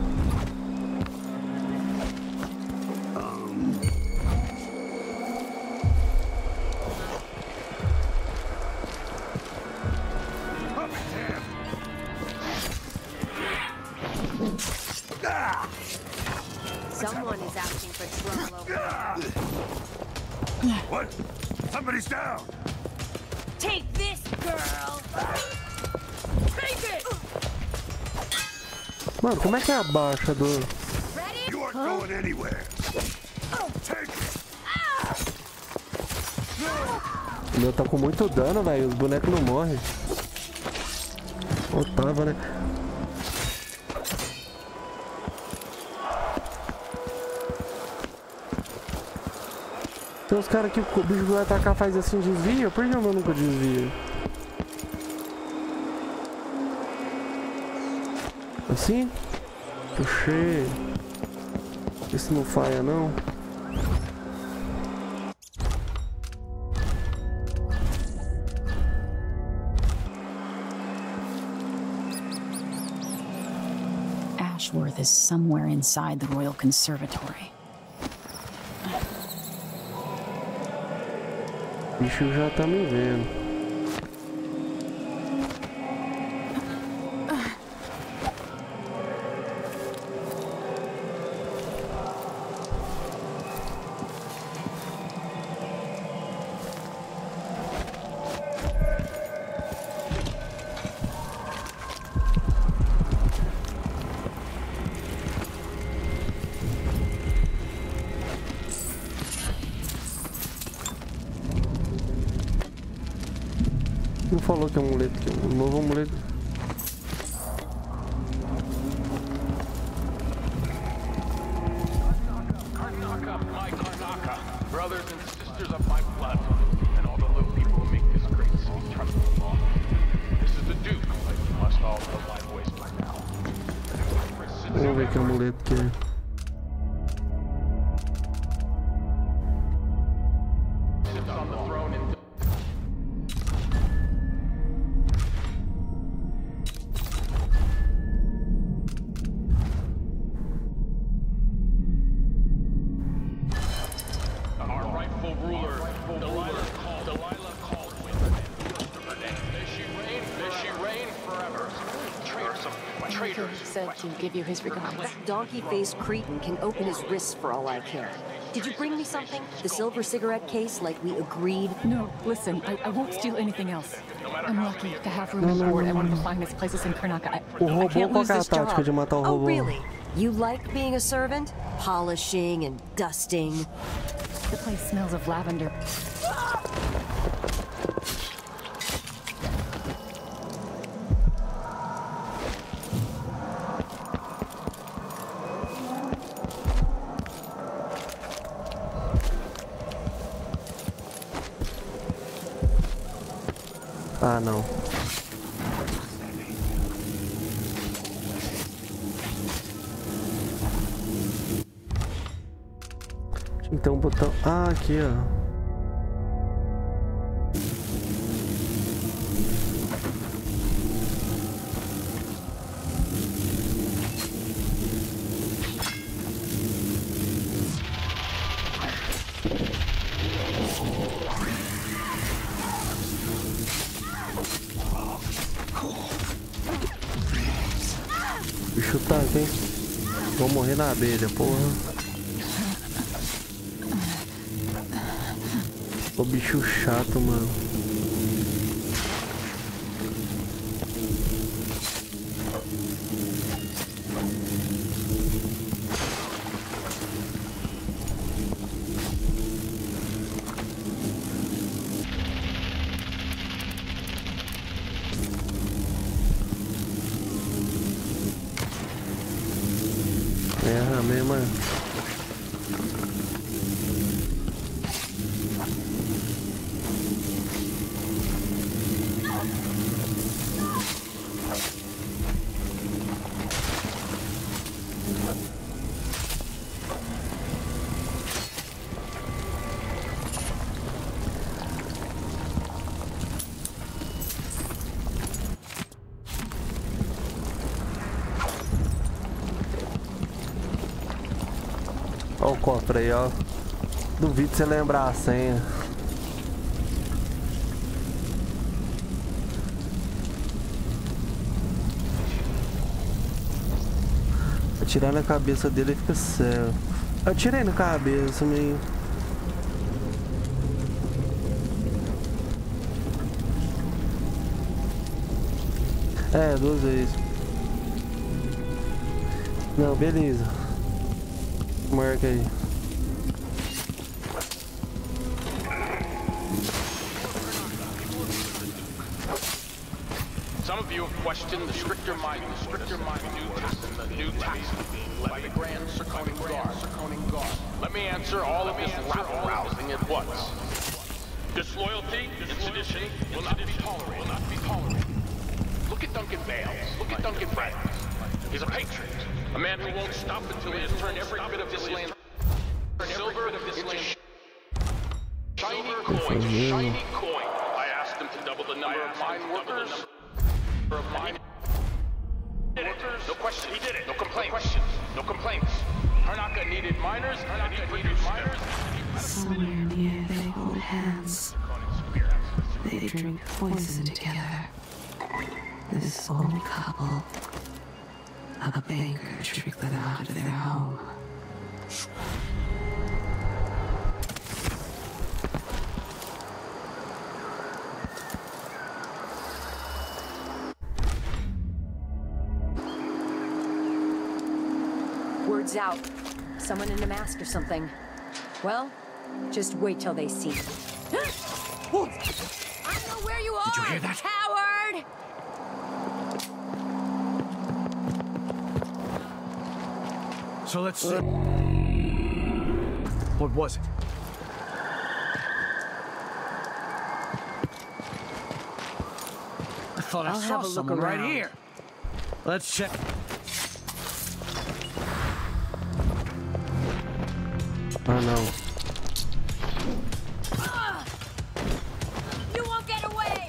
Someone is asking for trouble over there. What? Somebody's down! Take this, girl! Take it! Mano, como é que é a baixa do... You aren't going anywhere! Take it! O meu tá com muito dano, velho. Os bonecos não morrem. Ou tava, né? Tem uns caras que o bicho vai atacar faz assim, desvia. Por que eu nunca desvio? Assim? Puxei. Esse não falha, não. Ashworth is somewhere inside the Royal Conservatory. O bicho já tá me vendo. Não falou que é um amuleto, que é um novo amuleto. Karnaca, my Karnaca, brothers and sisters of my blood, and all the little people who make this great city trustworthy. This is the Duke, like you must all know my voice by now. Vamos ver que amuleto que é. Sits on the throne and our rightful ruler, Delilah called May she reign forever. said to give you his regards. That donkey-faced cretin can open his wrists for all I care. Did you bring me something? The silver cigarette case, like we agreed? No, listen, I won't steal anything else. I'm lucky to have room and board at one of the finest places in Karnaca. I can't lose this job. Oh, really? You like being a servant? Polishing and dusting? The place smells of lavender. Ah, não. Tinha que ter um botão. Ah, aqui, ó. Bicho tanque, hein? Vou morrer na abelha, porra. O bicho chato, mano. Erra mesmo, mano. Olha o cofre aí, ó. Duvido você lembrar a senha. Atirar na cabeça dele fica cego. Eu tirei na cabeça, meio. É, 2 vezes. Não, beleza. Marca aí. Some of you have questioned the stricter mind in the New Testament by the Grand Circoning Guard. Let me answer all of this rabble-rousing at once. Disloyalty and sedition will not be tolerated. Look at Duncan Bales. Look at Duncan Bales. He's a patriot. A man who won't stop until he has turned every bit of this land silver into shiny coin. I asked him to double the number of mine workers. No question. He did it. No complaints. No complaints. Karnaca needed miners. And he produced miners. Somewhere near they hold hands. They drink poison together. This old couple. A banker tricked them out of their home. Word's out. Someone in a mask or something. Well, just wait till they see. I know where you are! Did you hear that? Coward! So let's see. What was it? I thought I saw someone right here. Let's check. Oh no. You won't get away!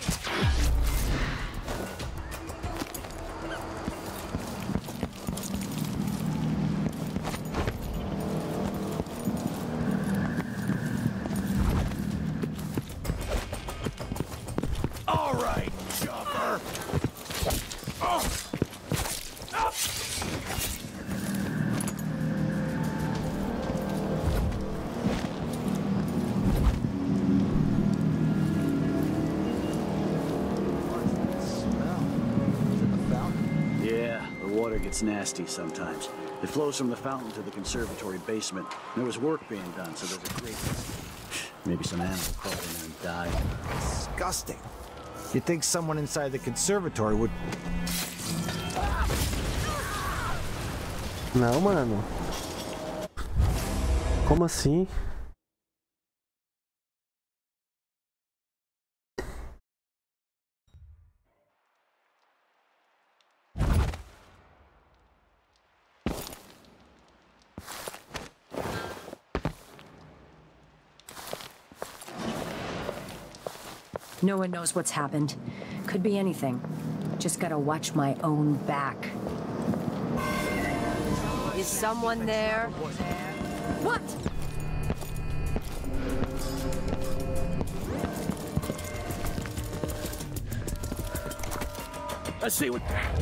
All right, Chopper. Oh. It's nasty sometimes. It flows from the fountain to the conservatory basement. There was work being done, so there's a great... Maybe some animal crawled in there and died. Disgusting. You'd think someone inside the conservatory would... Não, mano. Como assim? No one knows what's happened. Could be anything. Just gotta watch my own back. Is someone there? What? Let's see what...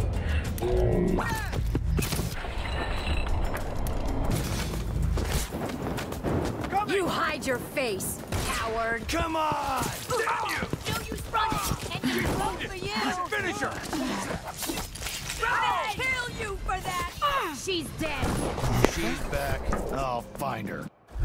You hide your face, coward! Come on! Damn you! Don't use running! And you roll for you! Finish her! I'll kill you for that! She's dead! She's back. I'll find her.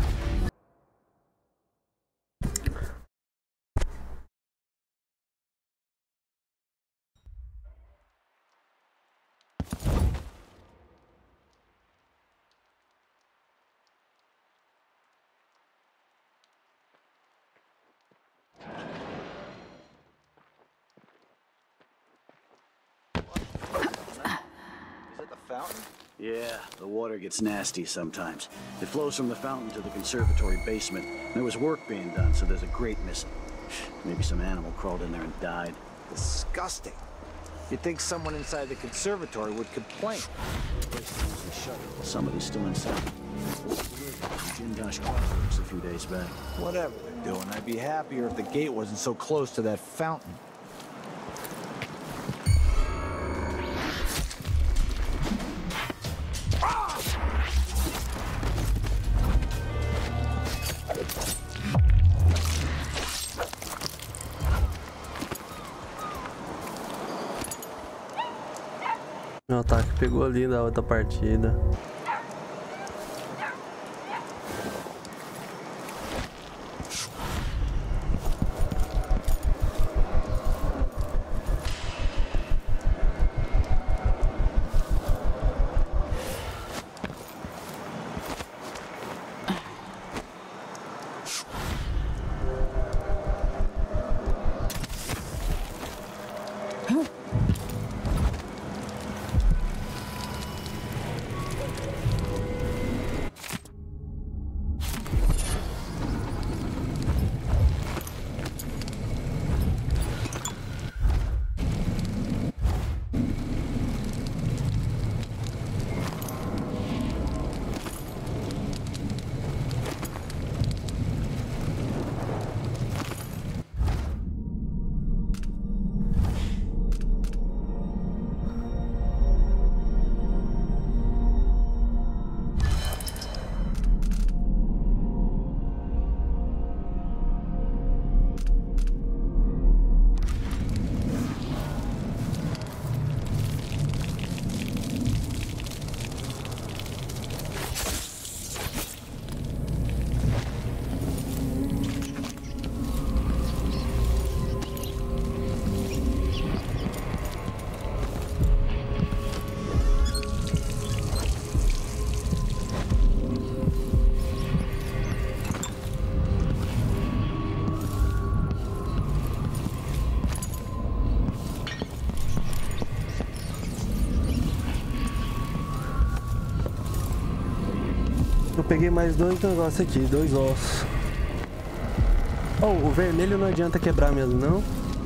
Fountain? Yeah, the water gets nasty sometimes. It flows from the fountain to the conservatory basement. There was work being done, so there's a grate missing. Maybe some animal crawled in there and died. Disgusting. You'd think someone inside the conservatory would complain. Somebody's still inside. Jim Dash Crossworks a few days back. Whatever they're doing, I'd be happier if the gate wasn't so close to that fountain. O ataque pegou ali da outra partida. Eu peguei mais dois negócios aqui, 2 ossos. Oh, o vermelho não adianta quebrar mesmo, não?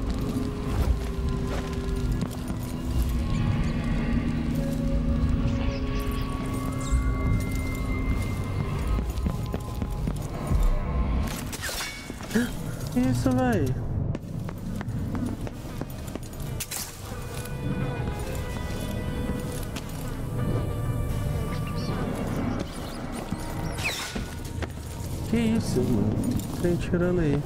Que isso, velho? Que isso, mano? Tem tirando aí.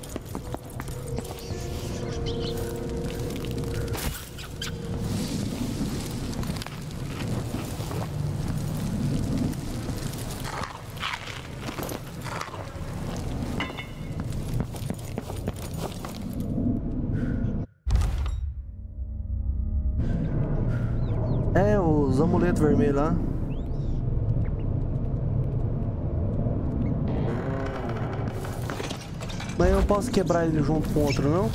É, os amuletos vermelhos lá. Mas eu não posso quebrar ele junto com o outro, não?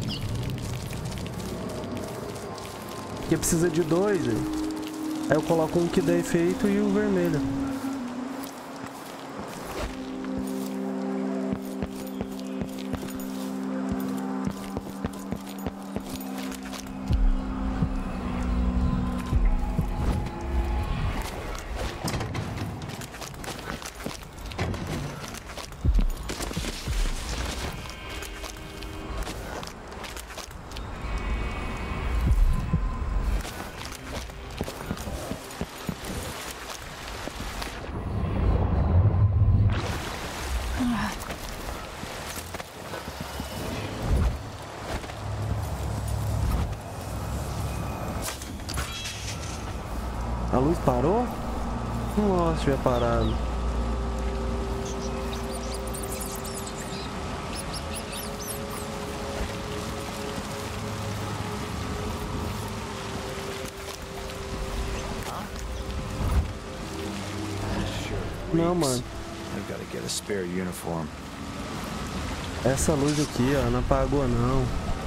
Porque precisa de dois. Aí eu coloco um que dá efeito e o vermelho. A luz parou? Nossa, tinha parado. Não, mano. Essa luz aqui, ó, não apagou não.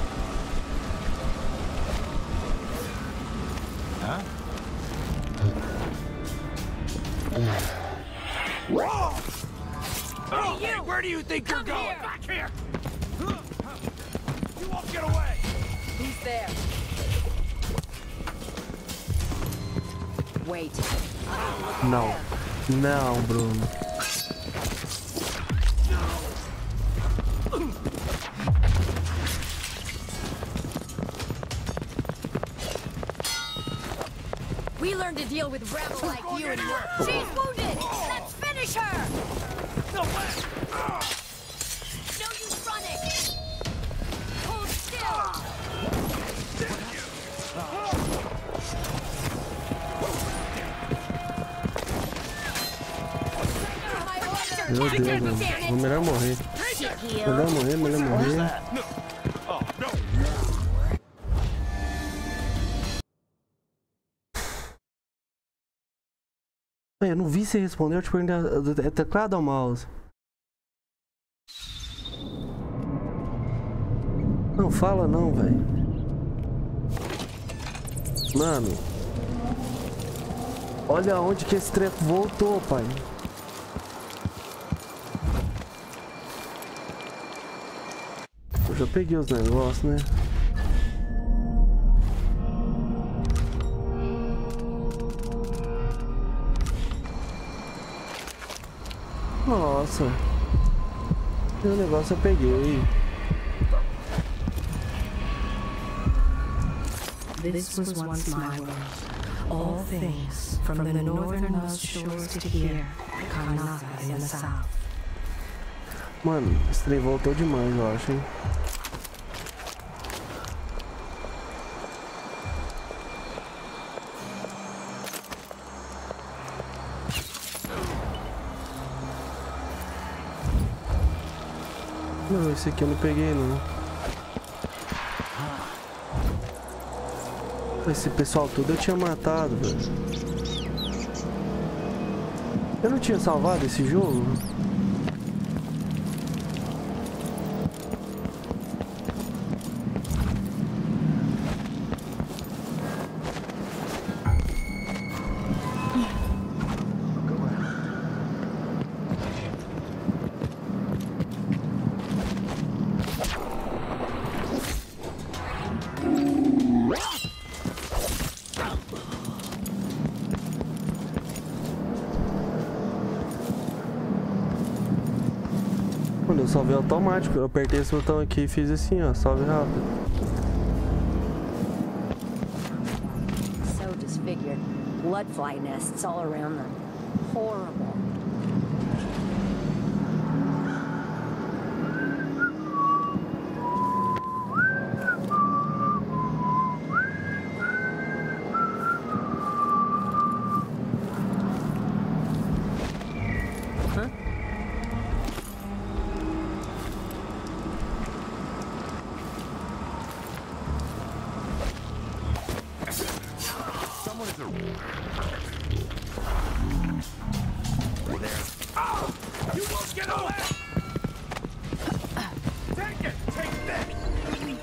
Whoa! Hey, you! Where do you think you're going? Back here! You won't get away! He's there. Wait. Não. Não, Bruno. We learned to deal with rebel like you and your... She's wounded! Let's finish her! No way! No use running! Hold still! Meu Deus, mano. Vou melhor morrer. Melhor morrer. Eu não vi você responder, eu te perguntei, é teclado ou mouse? Não fala não, velho. Mano. Olha onde que esse treco voltou, pai. Eu já peguei os negócios, né? Nossa, o negócio eu peguei. This was once my world. All things, from the northernmost shores to here, Karnaca in the south. Mano, esse trem voltou demais, eu acho, hein? Não, esse aqui eu não peguei não. Esse pessoal todo eu tinha matado, velho. Eu não tinha salvado esse jogo? Eu salvei automático, eu apertei esse botão aqui e fiz assim, ó, salve rápido. So disfigured. Bloodfly nests all around them. Horrible.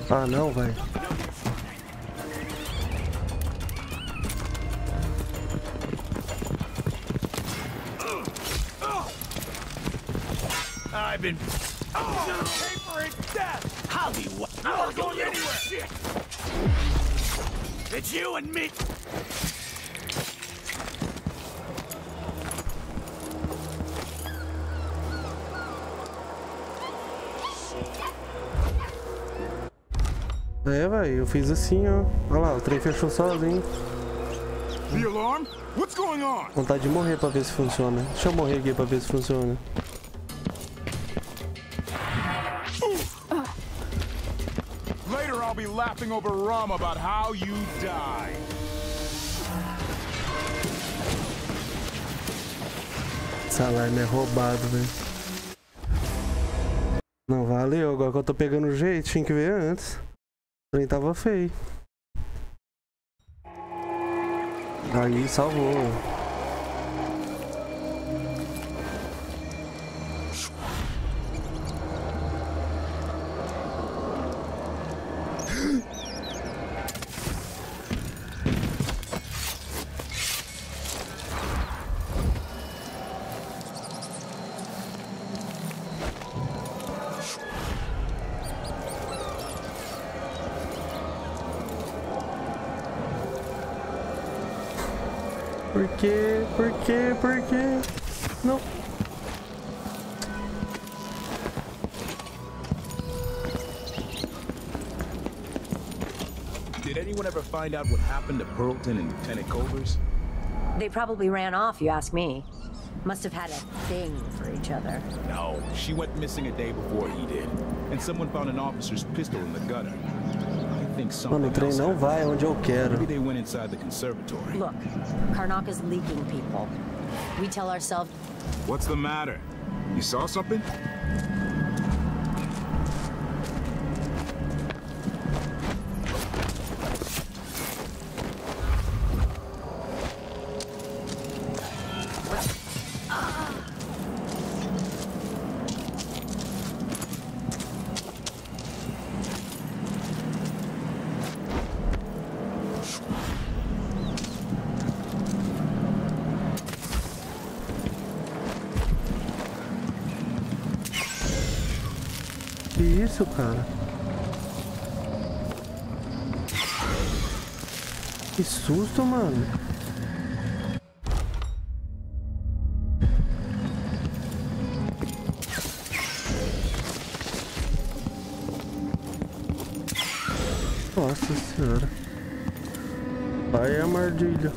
Ah, não, velho. I've been paper and death. Howdy, what? I'm not going anywhere. Shit. It's you and me. É, velho, eu fiz assim, ó. Olha lá, o trem fechou sozinho. The alarm? What's going on? Vontade de morrer pra ver se funciona. Deixa eu morrer aqui pra ver se funciona. Later I'll be laughing over rum about how you died. Esse alarme é roubado, velho. Não valeu, agora que eu tô pegando o jeito, tinha que ver antes. O trem tava feio. Aí salvou. Por quê? Por quê? Por quê? Não. Did anyone ever find out what happened to Pearlton and Lieutenant Covers? They probably ran off, you ask me. Must have had a thing for each other. No, she went missing a day before he did. And someone found an officer's pistol in the gutter. Mano, o trem não vai onde eu quero. Maybe they went inside the conservatory. Look, Karnaka's leaking people. We tell ourselves... What's the matter? You saw something? Que isso, cara? Que susto, mano. Nossa senhora. Vai a mardilha.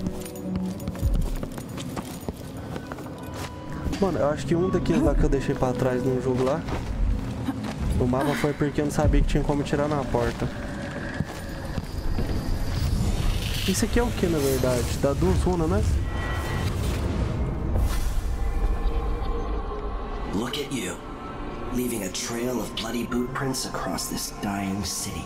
Mano, eu acho que um daqueles lá que eu deixei pra trás no jogo lá, o mapa foi porque eu não sabia que tinha como tirar na porta. Isso aqui é o que, na verdade? Dá duas runas, né? Look at you, leaving a trail of bloody boot prints across this dying city.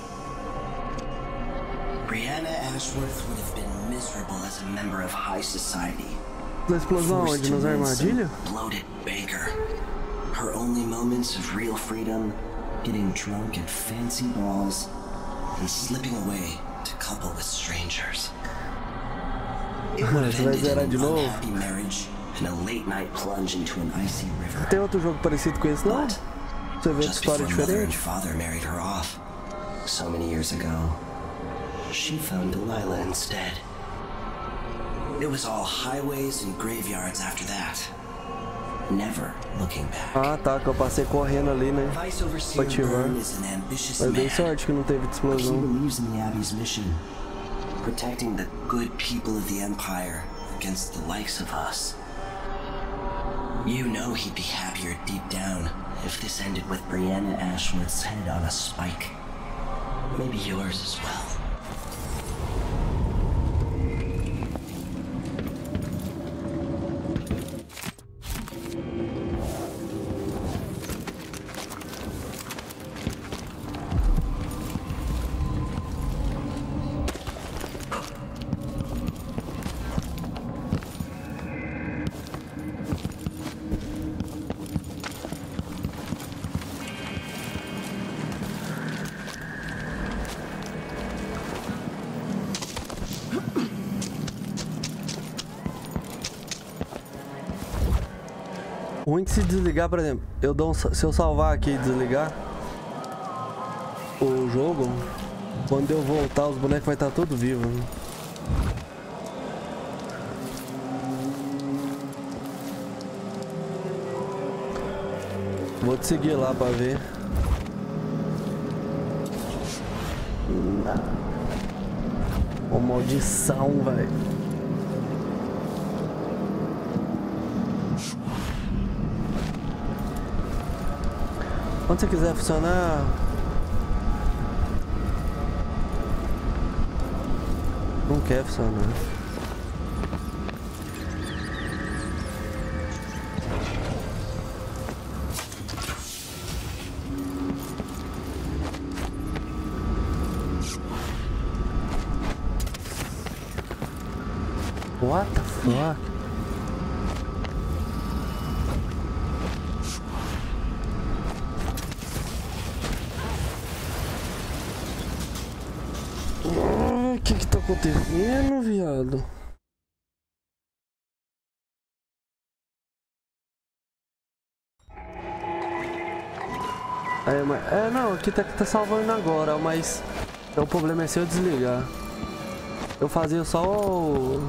Brianna Ashworth would have been miserable as a member of high society. Da explosão onde? Nas armadilhas? Bloated baker. Her only moments of real freedom, getting drunk at fancy balls, and slipping away to couple with strangers. It would have ended in an unhappy marriage and a late-night plunge into an icy river. Tem outro jogo parecido com esse, não? Você vê história diferente? Father married her off so many years ago. She found Delilah instead. It was all highways and graveyards after that. Never looking back. Ah, tá, que eu passei correndo ali, né? Pra ativar. Eu dei sorte que não teve explosão. He believes in the Abbey's mission, protecting the good people of the Empire against the likes of us. You know he'd be happier deep down if this ended with Brianna Ashworth's head on a spike. Maybe yours as well. Ruim que se desligar, por exemplo, eu dou se eu salvar aqui e desligar o jogo, quando eu voltar os bonecos vai estar tudo vivo. Né? Vou te seguir lá pra ver. Ô, maldição, velho. Quando você quiser funcionar, não quer funcionar. What the fuck? O que tá acontecendo, viado? Não, aqui tá salvando agora, mas o problema é se eu desligar. Eu fazia só o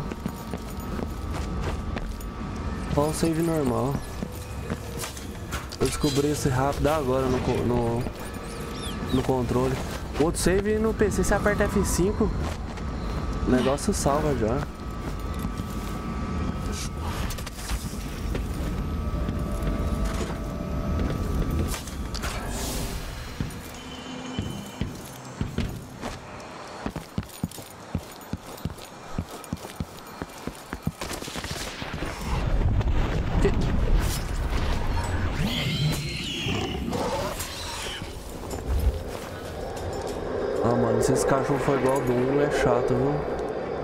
save normal. Eu descobri esse rápido agora no controle. O outro save no PC, você aperta F5, o negócio salva já. Ah, mano, se esse cachorro for igual do 1 é chato, viu?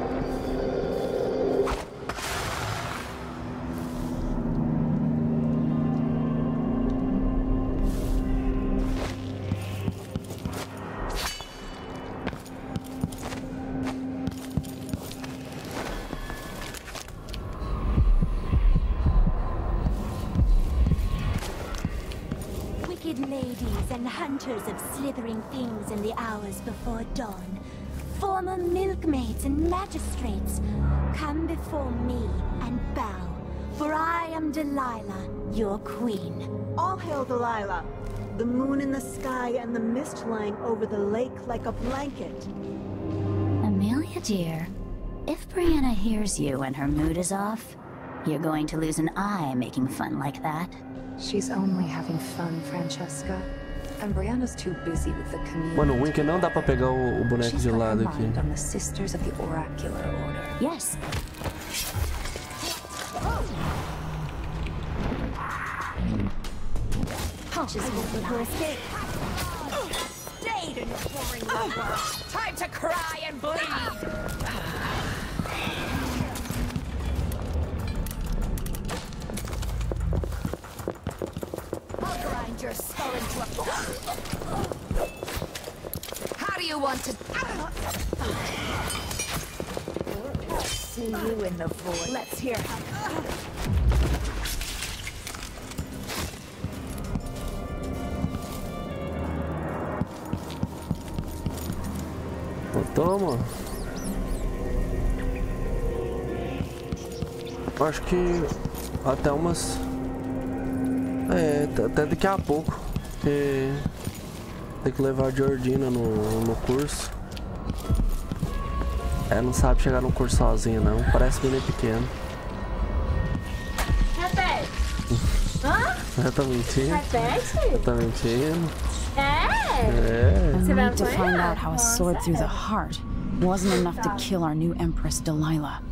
Ladies and hunters of slithering things in the hours before dawn, former milkmaids and magistrates, come before me and bow, for I am Delilah, your queen. All hail Delilah, the moon in the sky and the mist lying over the lake like a blanket. Amelia, dear, if Brianna hears you and her mood is off, you're going to lose an eye making fun like that. She's only having fun, Francesca. And Brianna's too busy with the community. Mano, o Winker não dá pra pegar o boneco de lado aqui. On the Sisters of the Oracular Order. Yes. Just looking for escape. Stayed in your boring lumber. Time to cry and bleed. Your skull into a... How do you want to... See you in the void. Let's hear Toma. Acho que até umas... até daqui a pouco. Tem que levar a Jordina no curso. Não sabe chegar no curso sozinha não. Parece bem pequeno. Repete. Hã? Eu tô mentindo. Repete? Eu tô mentindo. I need to find out how a sword through the heart wasn't enough to kill our new Empress Delilah.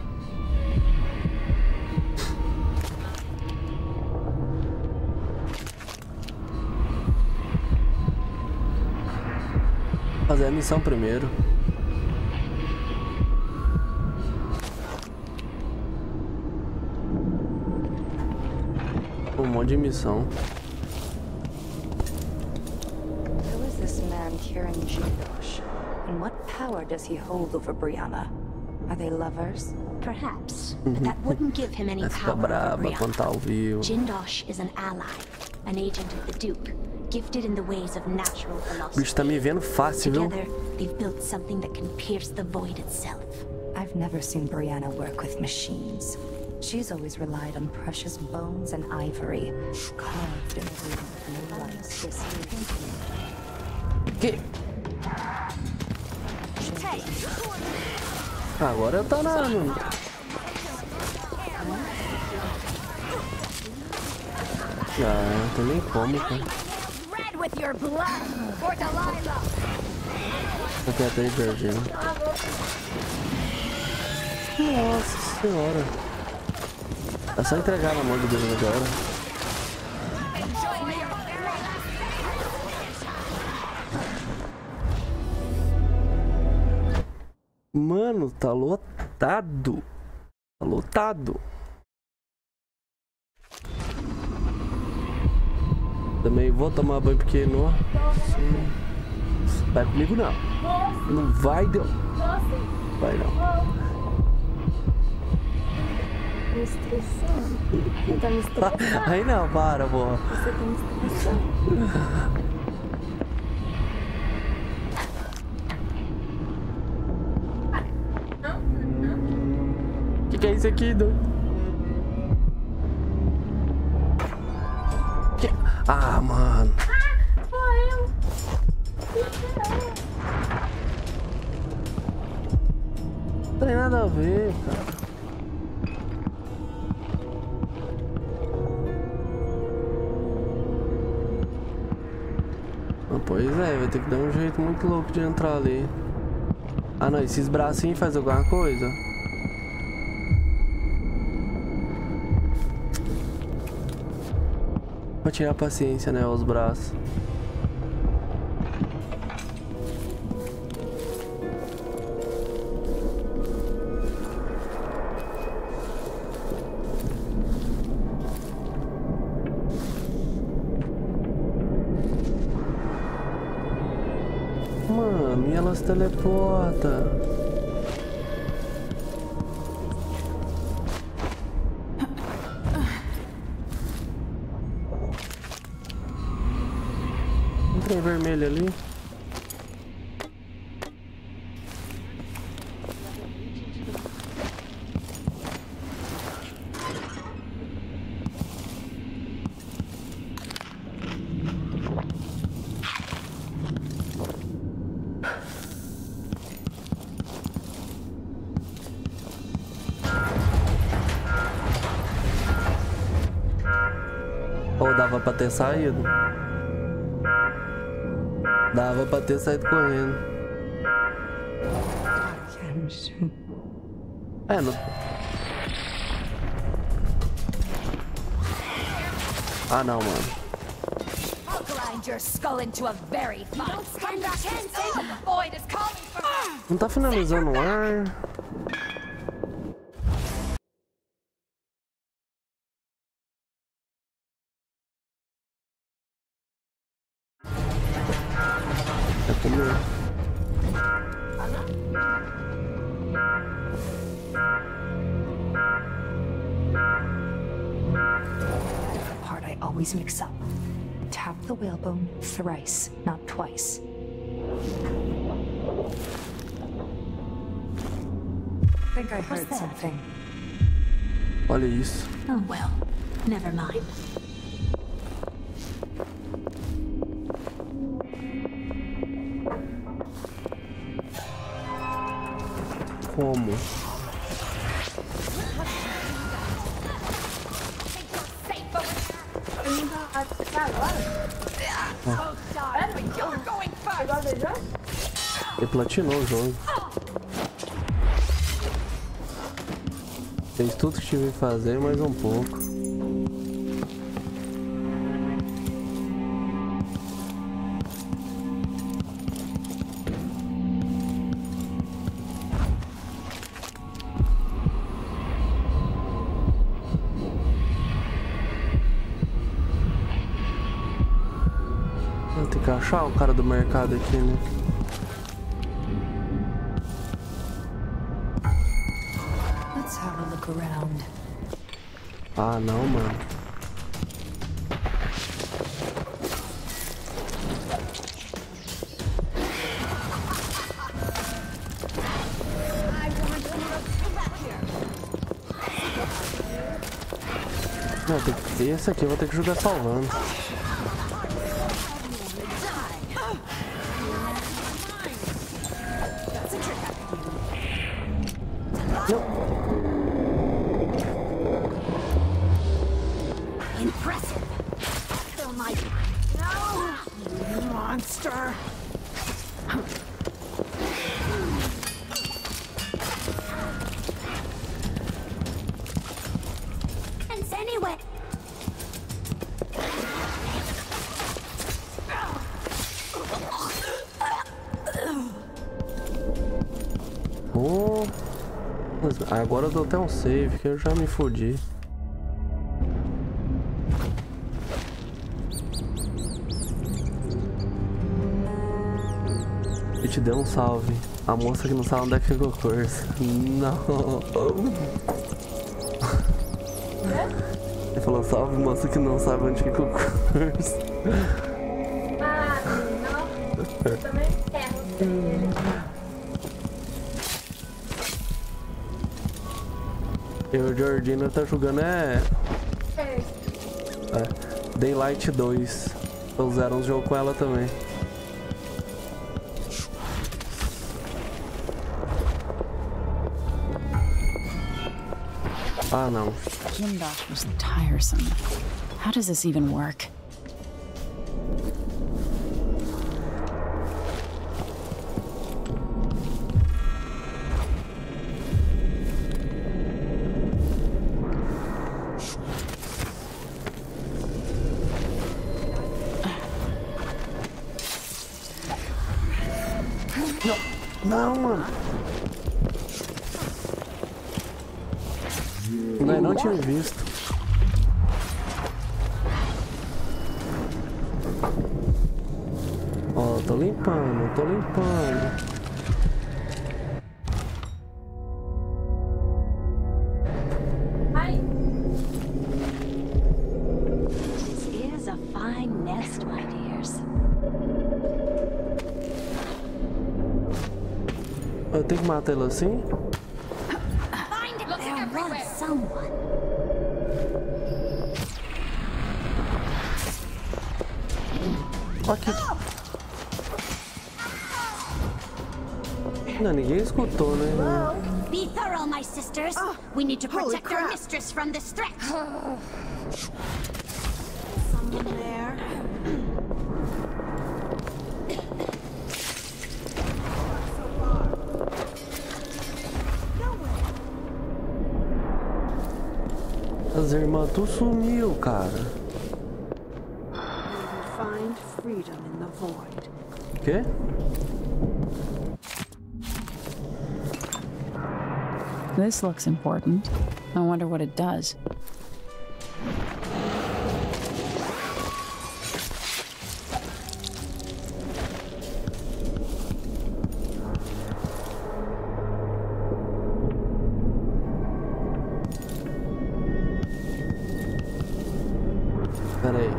Fazer a missão primeiro. Um monte de missão. Who is this man Kieran Jidosh? And what power does he hold over Brianna? Are they lovers? Perhaps, but that wouldn't give him any Essa tá power over braba quando tá ao vivo. Jindosh is an ally, an agent of the Duke, gifted in the ways of natural O philosophy. bicho tá me vendo fácil, viu? Together, they've built something that can pierce the void itself. I've never seen Brianna work with machines. She's always relied on precious bones and ivory, carved in the room of no lights this Que? Agora tá na... Ah, não tem nem como, cara. Red with your blood for Delilah. Tá quieto aí, Georgina. Nossa senhora. É só entregar na mão de Deus agora. Mano, tá lotado. Tá lotado. Também vou tomar banho pequeno. Vai comigo não. Não vai, não. Vai não. Me estressando? Você tá me estressando? Aí não, para, boa. Você tá me estressando? Que é isso aqui, doido? Que... Ah, mano. Foi eu. Não tem nada a ver, cara. Ah, pois é, vai ter que dar um jeito muito louco de entrar ali. Ah não, esses bracinhos fazem alguma coisa? Vou tirar a paciência, né, os braços. Mano, e ela se teleporta. Tem vermelho ali. Ou dava pra ter saído. Dava pra ter saído correndo. É, não... Ah, não, mano. I'll grind your skull into a very fine. Stand back and say the void is calling for me. Não tá finalizando o ar. The part I always mix up. Tap the whalebone thrice, not twice. I think I heard something. Olha isso. Oh well, never mind. Como? Ele platinou o jogo. Fez tudo que tive que fazer, mais um pouco. Vou ter que achar o cara do mercado aqui, né? Ah, não, mano. Não, tem que... Esse aqui eu vou ter que jogar salvando. Impressive. Fill my... No! You monster! And anyway... Oh, agora eu dou até um save que eu já me fodi. E te deu um salve. A moça que não sabe onde é que ficou curso. Não. Ele falou salve, moça que não sabe onde ficou curso. Ah, não. Eu também quero. E o Georgina tá jogando Daylight 2. Eu zero um jogo com ela também. Ah, não. Jindok was tiresome. How does this even work? Não, mano. Não tinha visto. Ó, tô limpando, tô limpando. Ai. This is a fine nest, my dears. Eu tenho que matar ele assim? There was someone. Aqui. Não, ninguém escutou, né? Be thorough, my sisters. We need to protect our mistress from this threat. Someone there. As irmãs, tu sumiu, cara. Find freedom in the void. Quê? This looks important. I wonder what it does. Pera aí.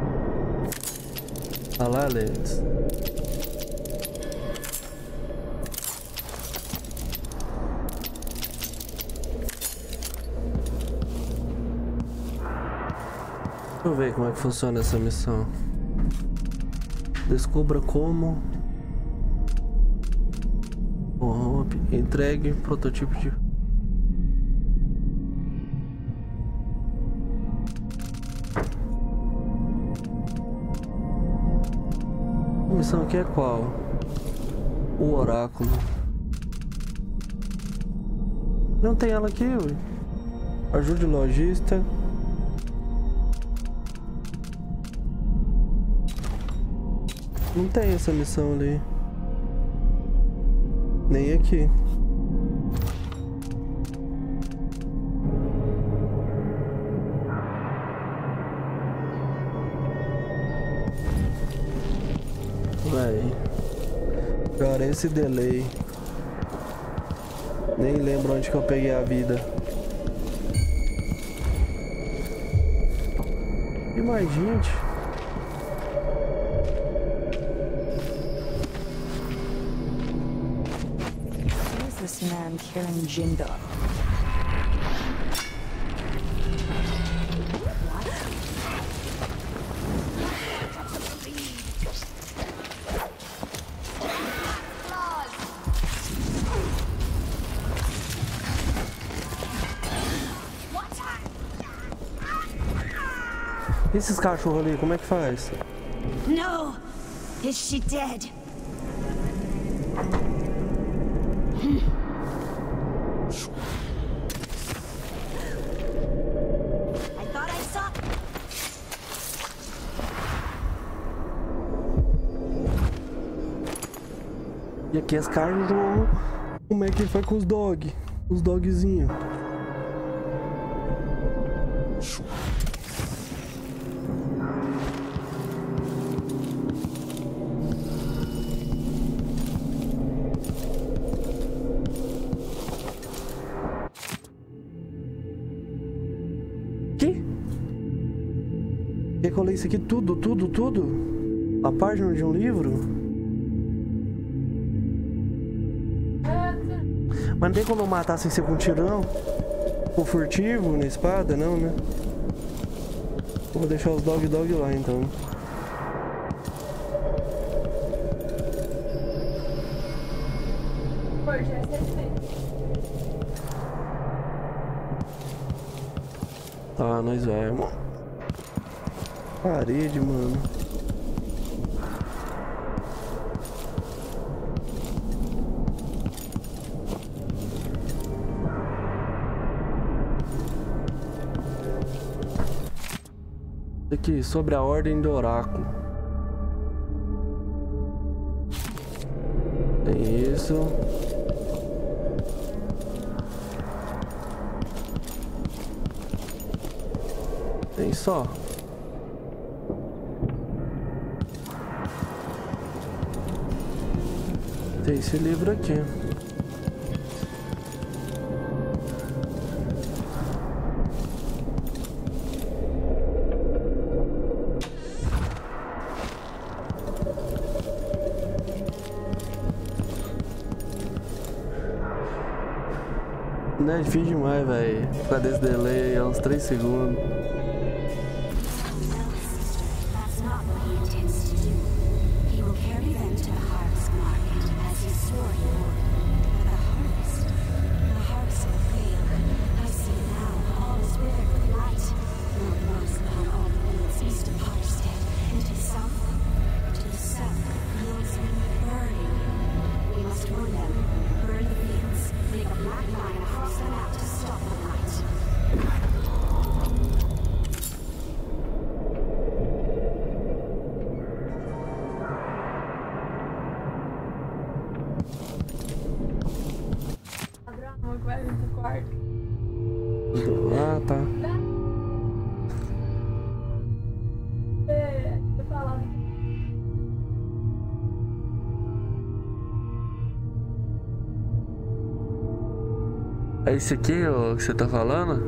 Olha lá, Lex. Deixa eu ver como é que funciona essa missão. Descubra como. Entregue protótipo de. A missão aqui é qual? O oráculo. Não tem ela aqui, ué. Ajude o lojista. Não tem essa missão ali. Nem aqui. Vai. Cara, esse delay. Nem lembro onde que eu peguei a vida. E mais gente. Who's this man carrying Jindo? E esses cachorros ali, como é que faz? No! Is she dead? I thought I saw. E aqui as cachorros. Como é que foi com os dog? Os dogzinhos. Quer que eu leia isso aqui tudo? A página de um livro? Mas não tem como eu matar sem ser com tirão? Com furtivo, na espada? Não, né? Eu vou deixar os dog lá, então. Tá, nós vamos. Parede, mano. Aqui, sobre a ordem do oráculo. Tem isso. Tem só. Tem esse livro aqui. Não é difícil demais, velho. Por causa desse delay é uns 3 segundos. Ah, tá. É esse aqui, ó, que você tá falando?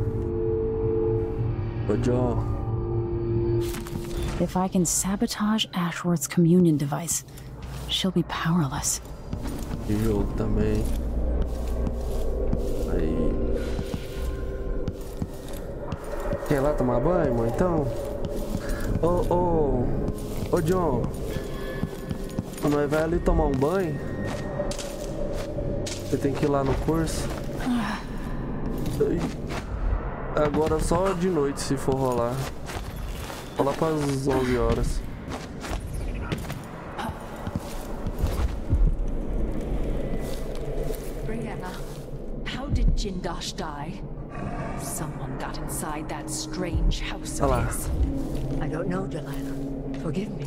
Ô, John. If I can sabotage Ashworth's communion device, she'll be powerless. Que jogo também. Aí. Quer ir lá tomar banho, mãe? Então. Ô, John. Nós vai ali tomar um banho. Você tem que ir lá no curso. Agora só de noite, se for rolar. Rolar para as 11 horas. Brianna, how did Jindosh die? Someone got inside that strange house of his. I don't know, Delilah. Forgive me.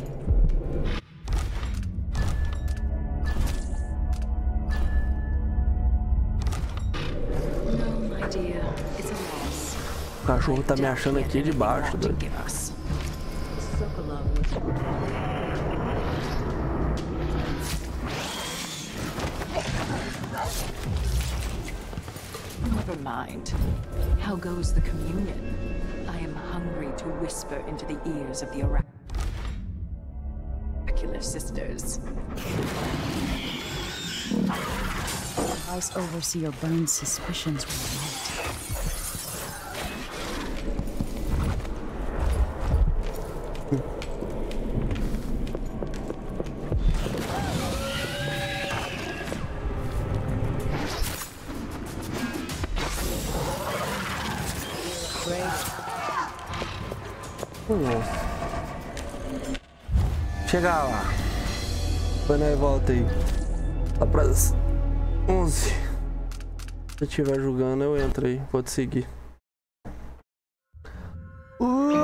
No, my dear. It's a loss. O cachorro tá me achando aqui debaixo, doido. Never mind. How goes the communion? I am hungry to whisper into the ears of the oracular sisters. The House Overseer Burns' suspicions were right. Chegar lá. Depois nós volta aí. Lá pras 11. Se eu estiver jogando, eu entro aí. Pode seguir.